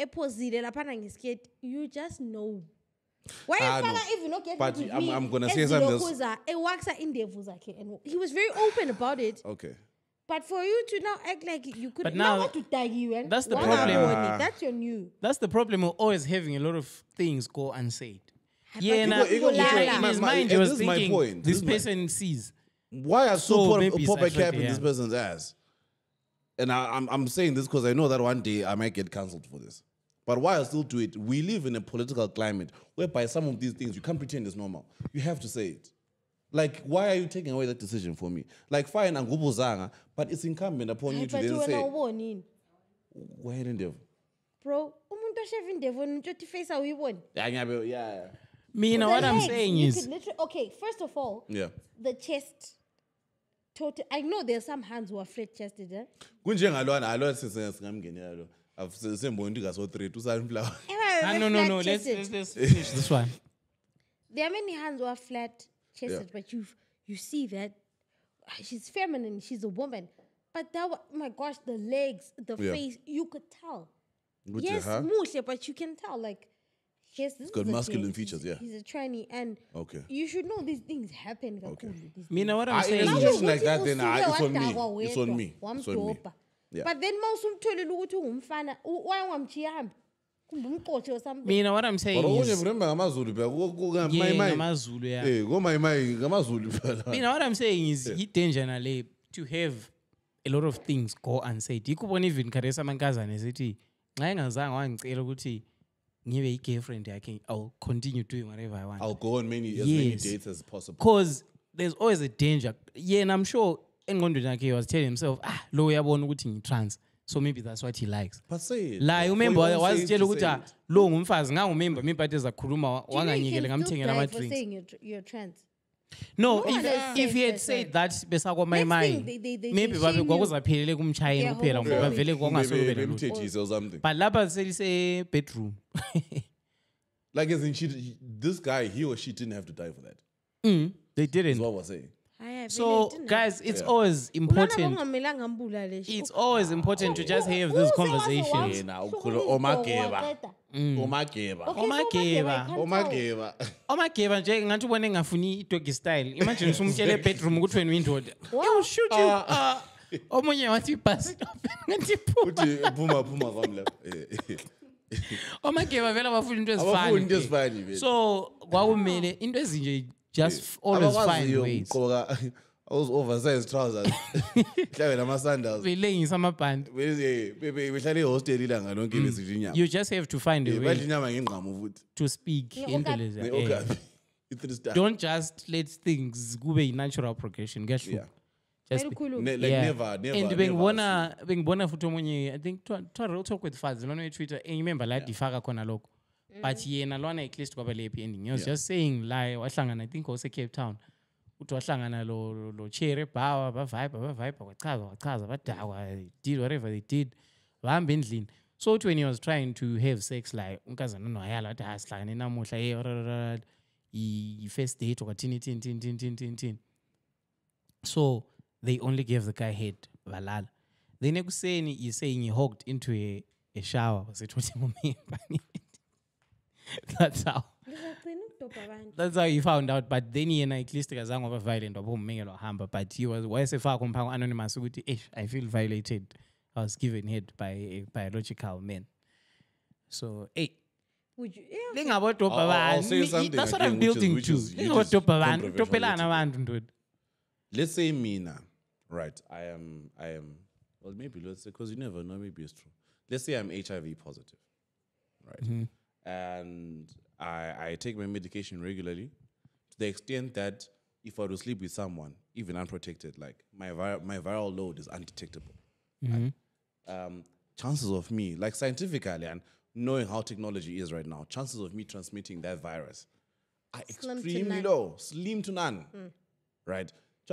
you just know. Why if you not get but with I'm gonna say something. He was very open about it. Okay. But for you to now act like you could But now, not to tag you, and that's the problem. That's your new. That's the problem of always having a lot of things go unsaid. Yeah, in his mind he was this is my thinking point. this person sees. Why are So maybe pop a it's cap actually, in this person's ass? And I'm saying this because I know that one day I might get cancelled for this. But why I still do it? We live in a political climate whereby some of these things you can't pretend is normal. You have to say it. Like, why are you taking away that decision for me? Like, fine, I'm Zanga, but it's incumbent upon you to then say, why didn't you? Bro, Yeah. Me, know what I'm saying is, okay, first of all, the chest. Total. I know there's some hands who are flat chested. no. Let's finish this one. There are many hands who are flat chested, but you see that she's feminine, she's a woman. But my gosh, the legs, the face, you could tell. Yes, mushe, but you can tell, like, yes, this got is masculine features, yeah. He's a tranny, and you should know these things happen. Okay. Me, know what I'm saying In a is, situation like that, then it's on me. It's on me. It's on me. Yeah. But then or something. me, know what I'm saying is, But remember, Amazulu, yeah. go my Me, know what I'm saying is, he danger to have a lot of things go unsaid. You could even caress a mankazan, is it? Give a girlfriend, I'll continue doing whatever I want. I'll go on as many dates as possible. Because there's always a danger. Yeah, and I'm sure Ngondunake was telling himself, lo yabona ukuthi trans. So maybe that's what he likes. But say it. La remember wazitshela ukuthi lo ngumfazi ngangumember miphathe zakhuluma wanganyekele ngamthengela ama drinks. Saying you're trans. No, if he had said that besakwa my mind, maybe babe kwakuzaphelele kumchayeni kuphela ngoba vele kwangasolobela or something. But lapha selise bedroom. Like as in this guy, he or she didn't have to die for that. They didn't. That's what we're saying. So guys, it's always important. It's always important to just have this conversation. Omageba nje ngathi ubone ngafuni doggy style. Imagine usumtshele bedroom ukuthi wena uyindoda. I'll shoot you. Omunye wathi bus stop. Ngathi Uthi phuma kwami lapha. Omageba vele abafuna into ezifani. So kwakumele into ezinje just always find ways. I was oversized trousers. Hlabe nama sandals. Belengisa amabhandi. Behlale hostel ilanga lonke besithi inyama. You just have to find a way Badla inyama ngengqamu futhi. to speak into lezi. Okay. Don't just let things kube natural progression. Get sure. Yeah. Just Never. And bengibona futhi omunye, I think to real talk with Faz lona Twitter remember la difaka khona lokho. But yena lona at least kwaba le happy ending. He was just saying lie wahlangana I think also Cape Town. Uthi wahlangana lo cherry bar ba vibe kwachaza badakwa did whatever they did. Bahamba endlini. So when he was trying to have sex like unkazana no ayala athi asihlangane namuhla he first date tin. So they only gave the guy head valala. Then ekuseni he's saying he hooked into a shower. That's how he found out. But then he at least kazange waba violent wabomengelo hamba. But he was wayesefaka kumphako anonymous ukuthi I feel violated. I was given head by a biological man. So Would you? I'll say something that's what again, I'm building which to. is controversial. Dude. Let's say Mina, right? I am. Well, maybe let's say, because you never know. Maybe it's true. Let's say I'm HIV positive, right? And I take my medication regularly, to the extent that if I were to sleep with someone, even unprotected, like my viral load is undetectable. Right? Chances of me, like scientifically and knowing how technology is right now, chances of me transmitting that virus are extremely low, slim to none, right?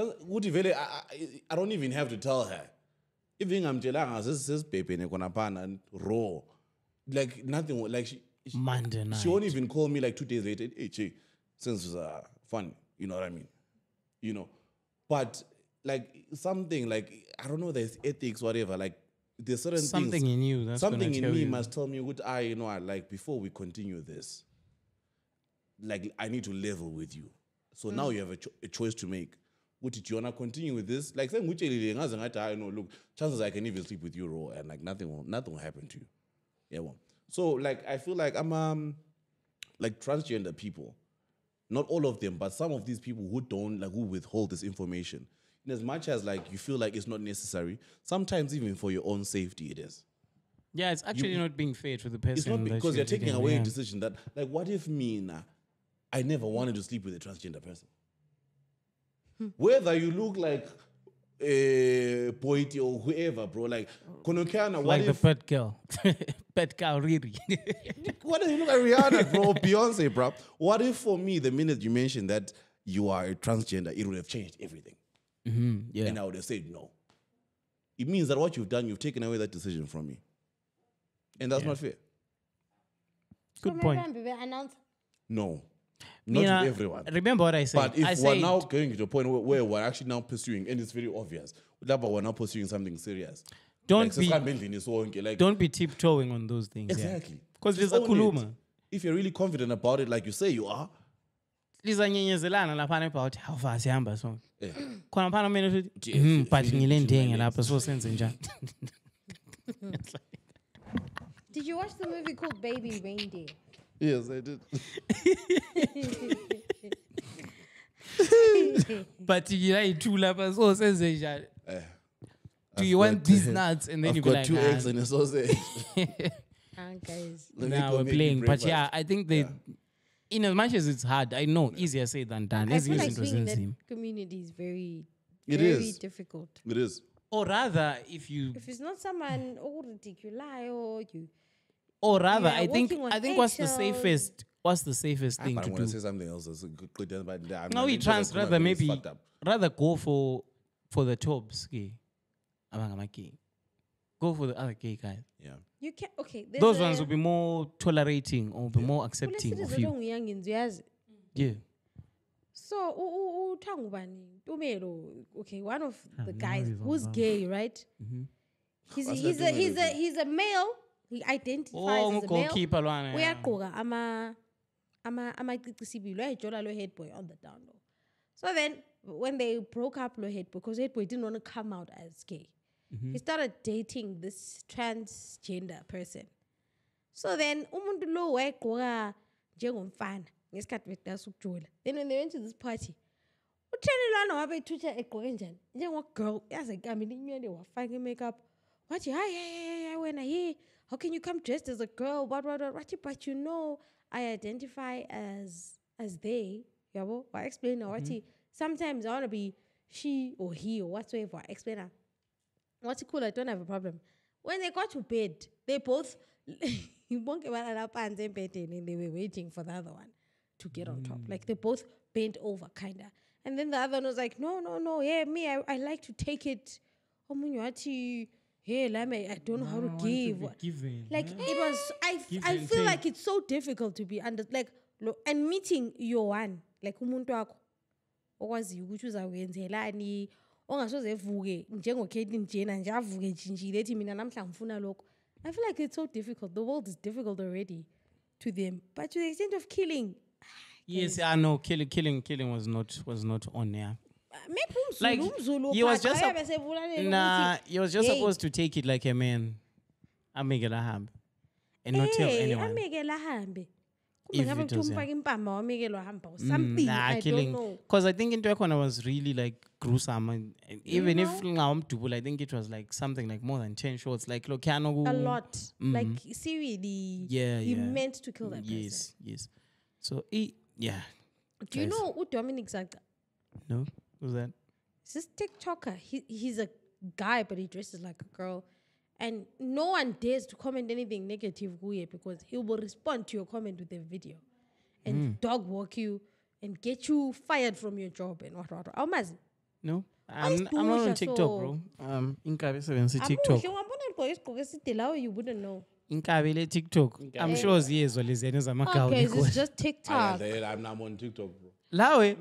I don't even have to tell her. Even I'm telling her, this is baby and raw, like nothing. Like she won't even call me like 2 days later. Hey, che, since fun, you know what I mean? You know, but like something like I don't know, there's ethics, whatever. Like there's certain something things, in you. That's something in me you. must tell me what I like before we continue this. Like I need to level with you. So now you have a choice to make. What did you wanna continue with this? Like saying, look, chances I can even sleep with you raw and like nothing will happen to you. Yeah, well. So like I feel like I'm like transgender people. Not all of them, but some of these people who withhold this information. In as much as like you feel like it's not necessary, sometimes even for your own safety it is. Yeah, it's actually not being fair to the person. It's not that because you're taking away a yeah. decision that, like, what if I never wanted to sleep with a transgender person? Whether you look like a poet or whoever, bro, like, Konokiana, what Like if... the pet girl. Pet cow, Riri. What if you look like Rihanna, bro, Beyonce, bro? What if for me, the minute you mentioned that you are a transgender, it would have changed everything? Yeah. And I would have said no. It means that what you've done, you've taken away that decision from me. And that's not fair. Good point. No. Not with everyone. Remember what I said. But if I we're said, now going to a point where we're actually now pursuing, and it's very obvious, but we're now pursuing something serious. Don't like, be tiptoeing on those things. Exactly. Because there's Just a own it. kuluma. If you're really confident about it, like you say you are, Lizanyenyezelana lapha about how far sihamba so. yeah. Khona phana mina uthi but ngilendenge lapha so senze njani. Did you watch the movie called Baby Reindeer? Yes, I did. But you two lapha so senze njani. Do you want these nuts? And then I've you be got like, 2 eggs and a sausage. Guys. Now we're playing. But yeah, I think they, in as much as it's hard, I know easier said than done. I feel like being in that community is very difficult. It is. Or rather, if it's not someone ridiculous or you. Or rather, Yeah, I think what's the eggshells. safest thing But to I'm going do. to say something else. That's good, but Now we trans rather go for the tobs gay. Gay. Go for the other gay guys. Yeah. You can Those ones will be more tolerating or be more accepting of you. Yeah. So Tumelo, okay, one of the guys who's gay, right? He's a male. He identifies as a male. Uyagqoka amacicisibi lo head boy on the down low. So then when they broke up lo head boy, because head boy didn't want to come out as gay. He started dating this transgender person. So then umuntu lo wayegqoka njengomfana ngesikhathi bedasa ukujola. Then when they went to this party, uthelelwana wabe ithutha egqoke njani njengogirl yaze kamile inywele wafaka makeup. Wathi hi wena hey, how can you come dressed as a girl? What? But you know I identify as they. Yabo, I explain now. Sometimes I want to be she or he or whatsoever. I explain her. What's cool? I don't have a problem. When they got to bed, they both and they were waiting for the other one to get on top. Like they both bent over, kinda. And then the other one was like, no. Yeah, me, I like to take it. Hey, Lame, I don't know how to give. Like it was. I feel like it's so difficult to be under and meeting your one like umuntu wakho okwazi ukuthi uzawenzelani. Ongasoze evuke njengoKaitlyn Jenner nje avuke njinjile ethi mina namhla ngifuna lokho. I feel like it's so difficult. The world is difficult already to them, but to the extent of killing. Yes, I know. Killing was not on there. Like he was just he was just supposed to take it like a man. Amekela hambe and not tell anyone. Ngabe videos, kuthiwa umfake impama wamekelwa wahamba or something. I don't killing. know. Because I think into Ecuador was really like gruesome. And even if Double, I think it was like something like more than 10 shots. Like A Lokiano. lot. Like seriously. Yeah, He yeah. meant to kill that person. Yes. So yeah. Do you Guys. know who Dominic Zaga? No? Who's that? He's this TikToker. He's a guy, but he dresses like a girl. And no one dares to comment anything negative because he will respond to your comment with a video and dog walk you and get you fired from your job and what. Awumazi? No? is I'm not on Dusha, TikTok, so- bro. Inkabi sebenzi TikTok. Amuhle, ungabona egqoke isigqoko eside lawo, you wouldn't know. Inkabi le TikTok. I'm sure ziyezwa leziyana zamagawu. Okay, this is just I, TikTok. I'm on TikTok, bro. Lawe.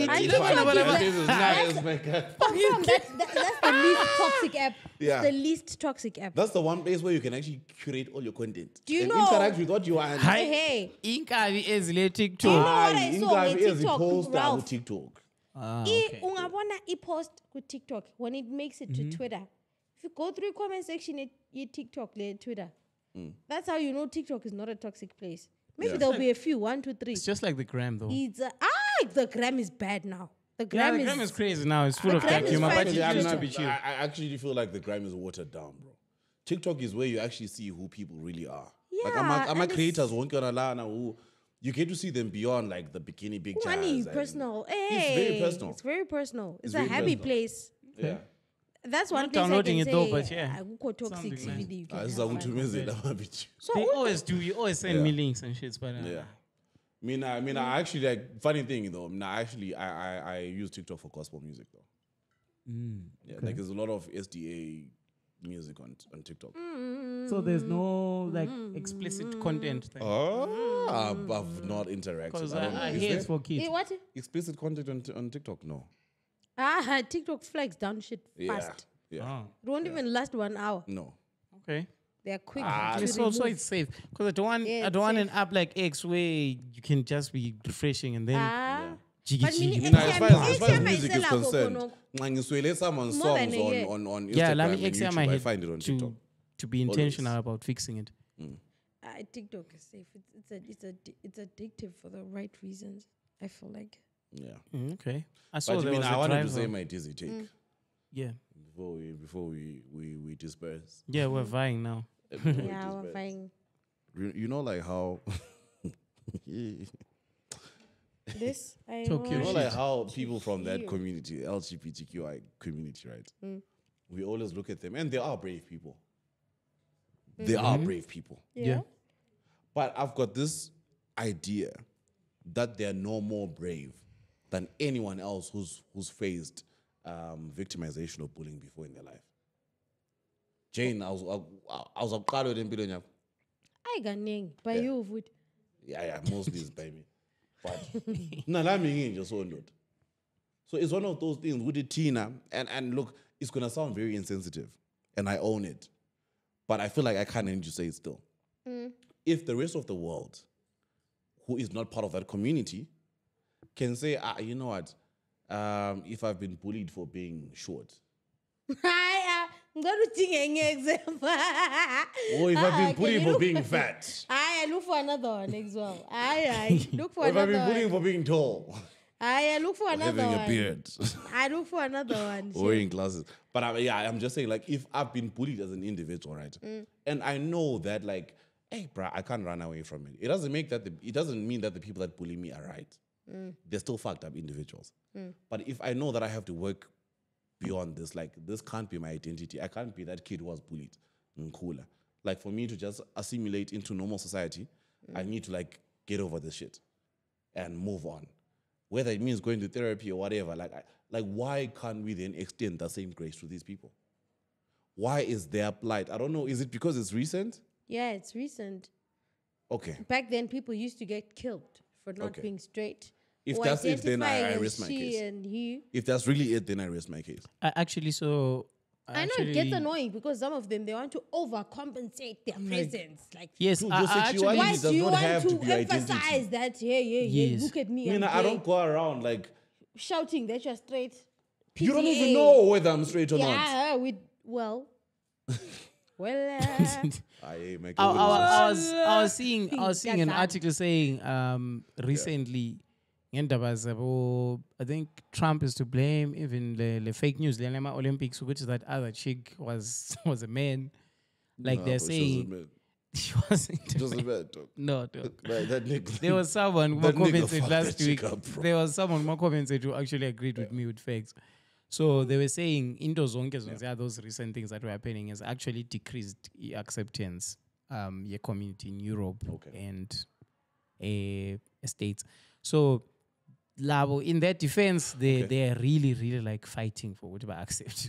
Confirm, that's the least toxic app. Yeah. It's the least toxic app. That's the one place where you can actually curate all your content. Do you and know- interact with what you want. Hey. Inkabi ezile Do you TikTok. know what I saw on Ingabi TikTok, post Ralph? TikTok. Ungabona i-post ku TikTok when it makes it to Twitter. If you go through comment section at TikTok, Twitter, that's how you know TikTok is not a toxic place. Maybe Yeah. there'll be a few, 1, 2, 3. It's just like the gram though. It's the gram is bad now. The Yeah, gram the gram is crazy now. It's full of gram dark is humor, fine but to it use used to to be chill. I actually feel like the gram is watered down, bro. TikTok is where you actually see who people really are. Like I'm Yeah, a and creators won't get who you get to see them beyond like the bikini big money jazz and- personal. very Hey, personal. It's very personal. It's a very happy personal. place. Yeah. That's one Not place I downloading can it though, say, but yeah. akukho toxic Something nice. video. You Ah, can this is have a fun. good So They always do. You always send me links and shit, but Yeah. I mean, I actually like funny thing though. I use TikTok for gospel music though. Yeah, like there's a lot of SDA music on TikTok. so there's no like explicit content thing. Oh, I've not interacted. Because I don't know. I Is hear there it's for kids. What? explicit content on TikTok? No. TikTok flags down shit fast. Yeah. Oh, It won't even last 1 hour. No. okay. They're quick. Actually, to so remove. it's safe because I don't want Yeah, I don't want it's an app like X where you can just be refreshing and then jiggy But jiggy. mini- As far as XM music is isela concerned, kokonoko. when you sway someone's More songs than a year. on Instagram Yeah, let me and X YouTube, my I head find it on TikTok. to be intentional about fixing it. TikTok is safe. It's addictive for the right reasons. I feel like. Yeah. Okay, I saw But there was I a wanted to driver. say my dizzy take Yeah, before we disperse. yeah, we're vying now. Before we Yeah, we're disperse. fine. You know, like how. This I Talk You your know, shit. like how people from that community, LGBTQI community, right? We always look at them, and they are brave people. They are brave people. Yeah. But I've got this idea that they're no more brave than anyone else who's faced victimization or bullying before in their life. Jane, I was a card in Bilonia. I ganing by you would. Yeah, mostly it's by me. But no, I'm just so not. So it's one of those things with the Tina, and look, it's gonna sound very insensitive, and I own it. But I feel like I can't need to say it still. If the rest of the world, who is not part of that community, can say, you know what, if I've been bullied for being short, I'm going to take an example. or if I've been bullied for being fat, I look for another one as well. I look for or if I've another been bullied one. for being tall, I look for or another having one. a beard, I look for another one. or wearing glasses. But I'm just saying, like, if I've been bullied as an individual, right, and I know that, like, hey, bruh, I can't run away from it. It doesn't mean that the people that bully me are right. They're still fucked up individuals. But if I know that I have to work beyond this, like, this can't be my identity. I can't be that kid who was bullied. Nkula. Like, for me to just assimilate into normal society, I need to, like, get over this shit and move on. Whether it means going to therapy or whatever, like why can't we then extend the same grace to these people? Why is their plight? I don't know. Is it because it's recent? Yeah, it's recent. Okay. Back then, people used to get killed for not Okay. being straight. If or that's it, then I identifying as rest my she case. and he. If that's really it, then I rest my case. Actually, so I know it gets annoying because some of them, they want to overcompensate their presence. Like, Yes, Dude, I your actually sexuality why does do you not want have to to be identity. emphasize that? Yeah, Yes. look at me. I mean, I'm I gay. don't go around like, Shouting that you're straight. you don't even PTA. know whether I'm straight or not. Yeah, Well, Aye, my I, God. I was seeing an That's article saying recently I think Trump is to blame, even the fake news the Olympics, which is that other chick was a man. Like Nah, they're bro, saying she wasn't a Just a man. bad dog. No, dog. Right, that nigga. There was someone who That nigga commented fucked last that chick week. up, bro. There was someone who commented who actually agreed with me with facts. So they were saying into zonke those recent things that were happening has actually decreased acceptance your community in Europe and States. So Labo, in their defense, they are really, really like fighting for whatever accept.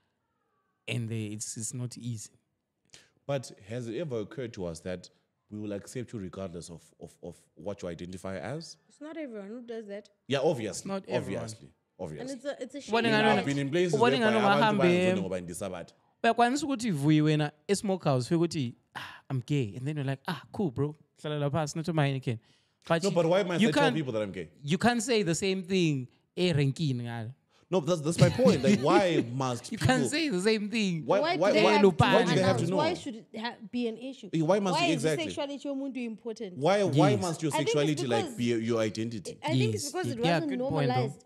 And it's not easy. But has it ever occurred to us that we will accept you regardless of what you identify as? it's not everyone who does that. Yeah, obviously. Not everyone. Obviously. And it's a shame. What I've been in places What whereby ngano abantu bahambe- bayakhona ngoba ndisabathi. Uyakwanisa ukuthi vuyi wena e-smokehouse ufike ukuthi I'm gay, and then you're like cool bro, hlala lapha sinathi Heineken. No, but why must I tell people that I'm gay? You can't say the same thing erenkini ngalo. No, that's my point. Like, why must You people... can't say the same thing. Why do they why have do to they have to announce? know? Why should it be an issue? Why must Why exactly? is sexuality yomuntu important? Why Yes. must your I think it's sexuality like because- be your identity? I think it's Yes. because it Yeah, wasn't good point, though. normalized.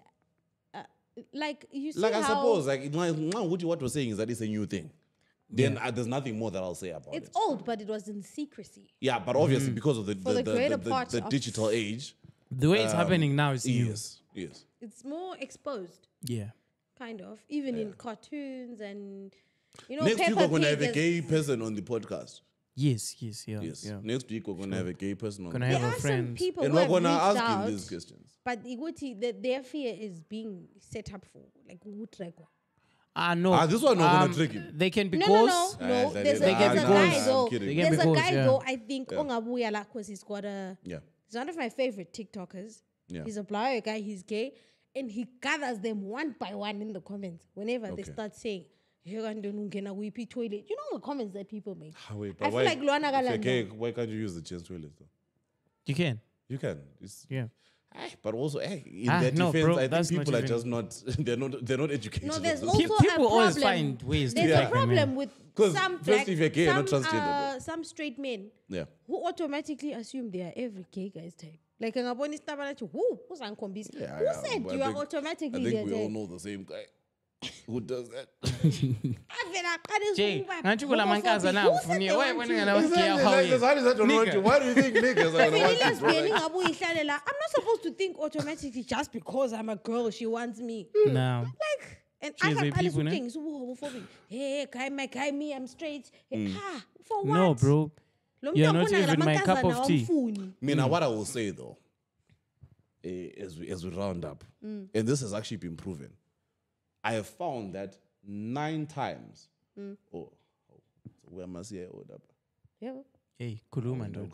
Like you see Like how I suppose, like what we're saying is that it's a new thing. Then there's nothing more that I'll say about it's it. old, but it was in secrecy. Yeah, but obviously because of the For the greater part the of- digital age. The way it's happening now is new. Yes. It's more exposed, Yeah. kind of, even in cartoons and Next week Peppa we're gonna have Pig a gay person on the podcast. Yes. Yes. Yeah. Next week we're gonna have a gay person on Gonna the have There a are friend. some people and who we're have gonna reached ask out, him these questions. but their fear is being set up for like Utrecht. No. This one not gonna trick him. They can be No. ghosts. There's They a can be guy ghosts. though. I'm kidding. They can There's be a ghosts, guy yeah. though. I think Ongabuya la, because he's got a. Yeah. He's one of my favorite TikTokers. Yeah. He's a blind guy. He's gay, and he gathers them one by one in the comments whenever they Okay. start saying. Toilet. You know the comments that people make. Wait, I feel like Luana if you're Galanda. gay, why can't you use the gents toilet though? You can. You can. It's, Yeah. But also, in Ah, their no, defense, bro, I that's think not people are even- just not. They're not educated. No, there's on also this. People a always problem. find ways to There's fuck a them, problem man. with 'Cause some first, if you're gay, you're not some, transgender, some straight men Yeah. who automatically assume they are every gay guy's type. Like angabona isitaba nathi, who uzangikhombisa? Yeah, Who yeah, said but you I are think- automatically I their think we all type? know the same guy who does that. Avela aqale Jay, ukuba ngathi kula homophobic. mankazana Who said akufunye they wena want wena to- ngana Exactly, gay how like this. How does that don't want Nigga. you? Why do you think niggas are Vele gonna want you, bro? lesbian ingabe uyihlalela. I'm not supposed to think automatically just because I'm a girl she wants me. No. Like, and She's a akaqale people, ne? ukutshengisa ubuhomophobic. Hey, guy, me, I'm straight. For what? No, bro. Lo You're mntu not abona la even my cup mankazana of tea. awamfuni. Mina, what I will say though, as we round up, and this has actually been proven, I have found that 9 times. So where must I hold up? Yeah. Hey, khuluma ndoda.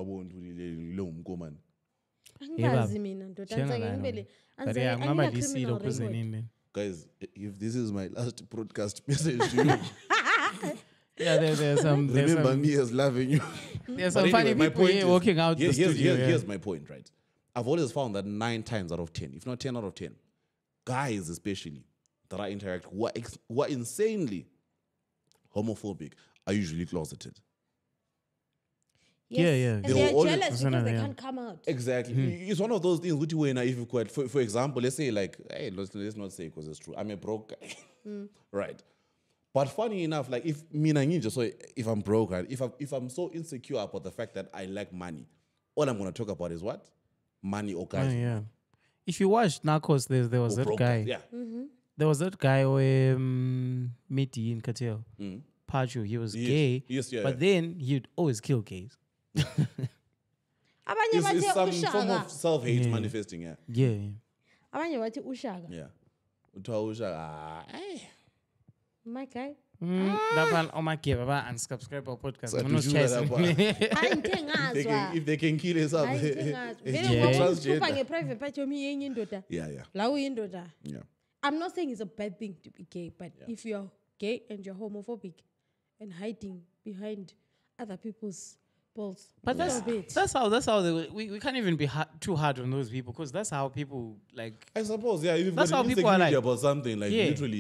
Angazi mina ndoda Shenga anzake ngani ngibele But anzake yeah, ngihamba angina lisilo criminal kuze record. nini. Guys, if this is my last broadcast message to you, Yeah, there's some remember me as loving you. there's But some funny anyway, my people point here is- walking out the here's, studio. yeah. here's my point, right? I've always found that 9 times out of 10, if not 10 out of 10, guys especially that I interact who are insanely homophobic are usually closeted. Yes. Yeah, yeah. And They they're will always- jealous because they Yeah. can't come out. Exactly. It's one of those things which when if you quite for example, let's say like, hey, let's not say because it's true. I'm a broke guy. Right. But funny enough, like if if I'm broke, right? If I'm so insecure about the fact that I like money, all I'm gonna talk about is what? Money or guys. Oh, yeah. If you watched Narcos, there was or that broke guy. guys. Yeah. There was that guy where Miti in Cartel. Pachu, he was gay. Yes, yeah, But then he'd always kill gays. Abanye It's bathi some form ushaka. of self-hate manifesting, yeah. Yeah. Abanye bathi ushaka. Yeah. Uthiwa ushaka, My guy. Lapha omageba unsubscribe our podcast. So Ngono to do that, sitshayisa. Hayi ngithe ngazwa. if they can kill yourself, Hayi ngithe ngazwa. Vele it's ngoba transgender. uhlupha nge-private part yomi yenye indoda. Yeah, yeah, La uyindoda. yeah. I'm not saying it's a bad thing to be gay, but if you're gay and you're homophobic and hiding behind other people's balls, But a bit. that's how we can't even be too hard on those people because that's how people like. I suppose, yeah. If you've That's got how an people are insecurity like- about something, like Yeah. literally,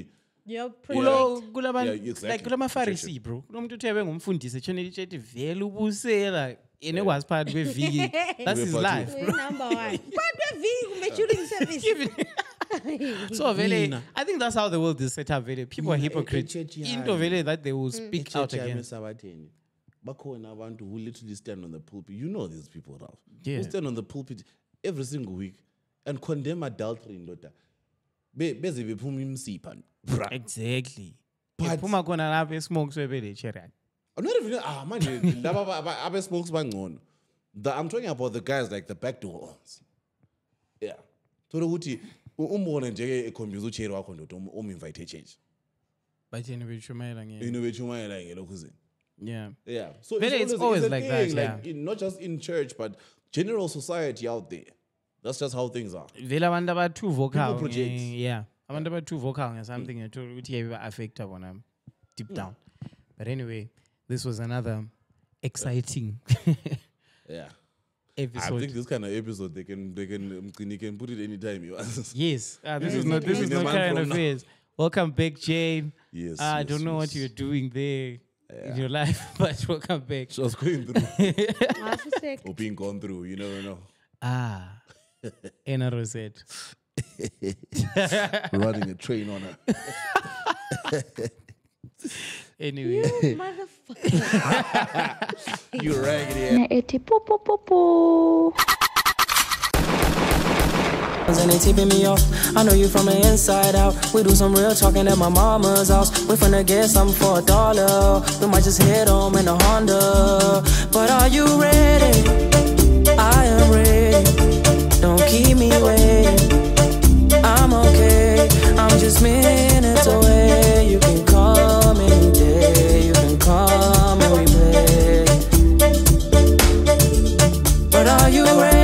Your Kulo project. kulabantu Yeah, exactly. like kulama Pharisee bro. Kulomuntu uthe ngumfundisi channel ithi vele ubusela ene kwasiphakathi kweviki. That's his life. Number one. But we during service. So vele I think that's how the world is set up vele. People are hypocrites. Into vele that they will speak out against. Bakhona abantu who literally stand on the pulpit. You know these people, Ralph. Yeah. Who stand on the pulpit every single week and condemn adultery in Lota. Beze bephuma imsipha. Exactly. But- Phuma khona lapha esmoke swebele cherry. I'm not even man. Laba smokes bangcono. I'm talking about the guys like the backdoor ones. Yeah. So ukuthi umbone nje ekhombiza ucherry wakho ndoda invite church. But yena bechumayela nge. Inobetshumayela ngelokho zini. Yeah. Yeah. So Vele it's always a like thing, that, like not just in church, but general society out there. That's just how things are. Vele abantu aba too vocal. People project. Yeah. Abantu aba too vocal and something that ukuthi yabe affect bona deep down. But anyway, this was another exciting Yeah. episode. I think this kind of episode they can put it anytime you want. Yes. This is not current affairs. Welcome back, Jane. Yes. I don't know what you're doing there in your life, but welcome back. She was going through Half a sec. or being gone through. You never know. Anna Rosette. Running a train on her. Anyway. Motherfucker. You raggedy ass. Eti po po po po. And they tipping me off. I know you from the inside out. We do some real talking at my mama's house. We finna get something for $1. We might just head home in a Honda. But are you ready? I am ready. Don't keep me waiting. I'm okay. I'm just minutes away. You can come any day. You can come and we play. But are you ready?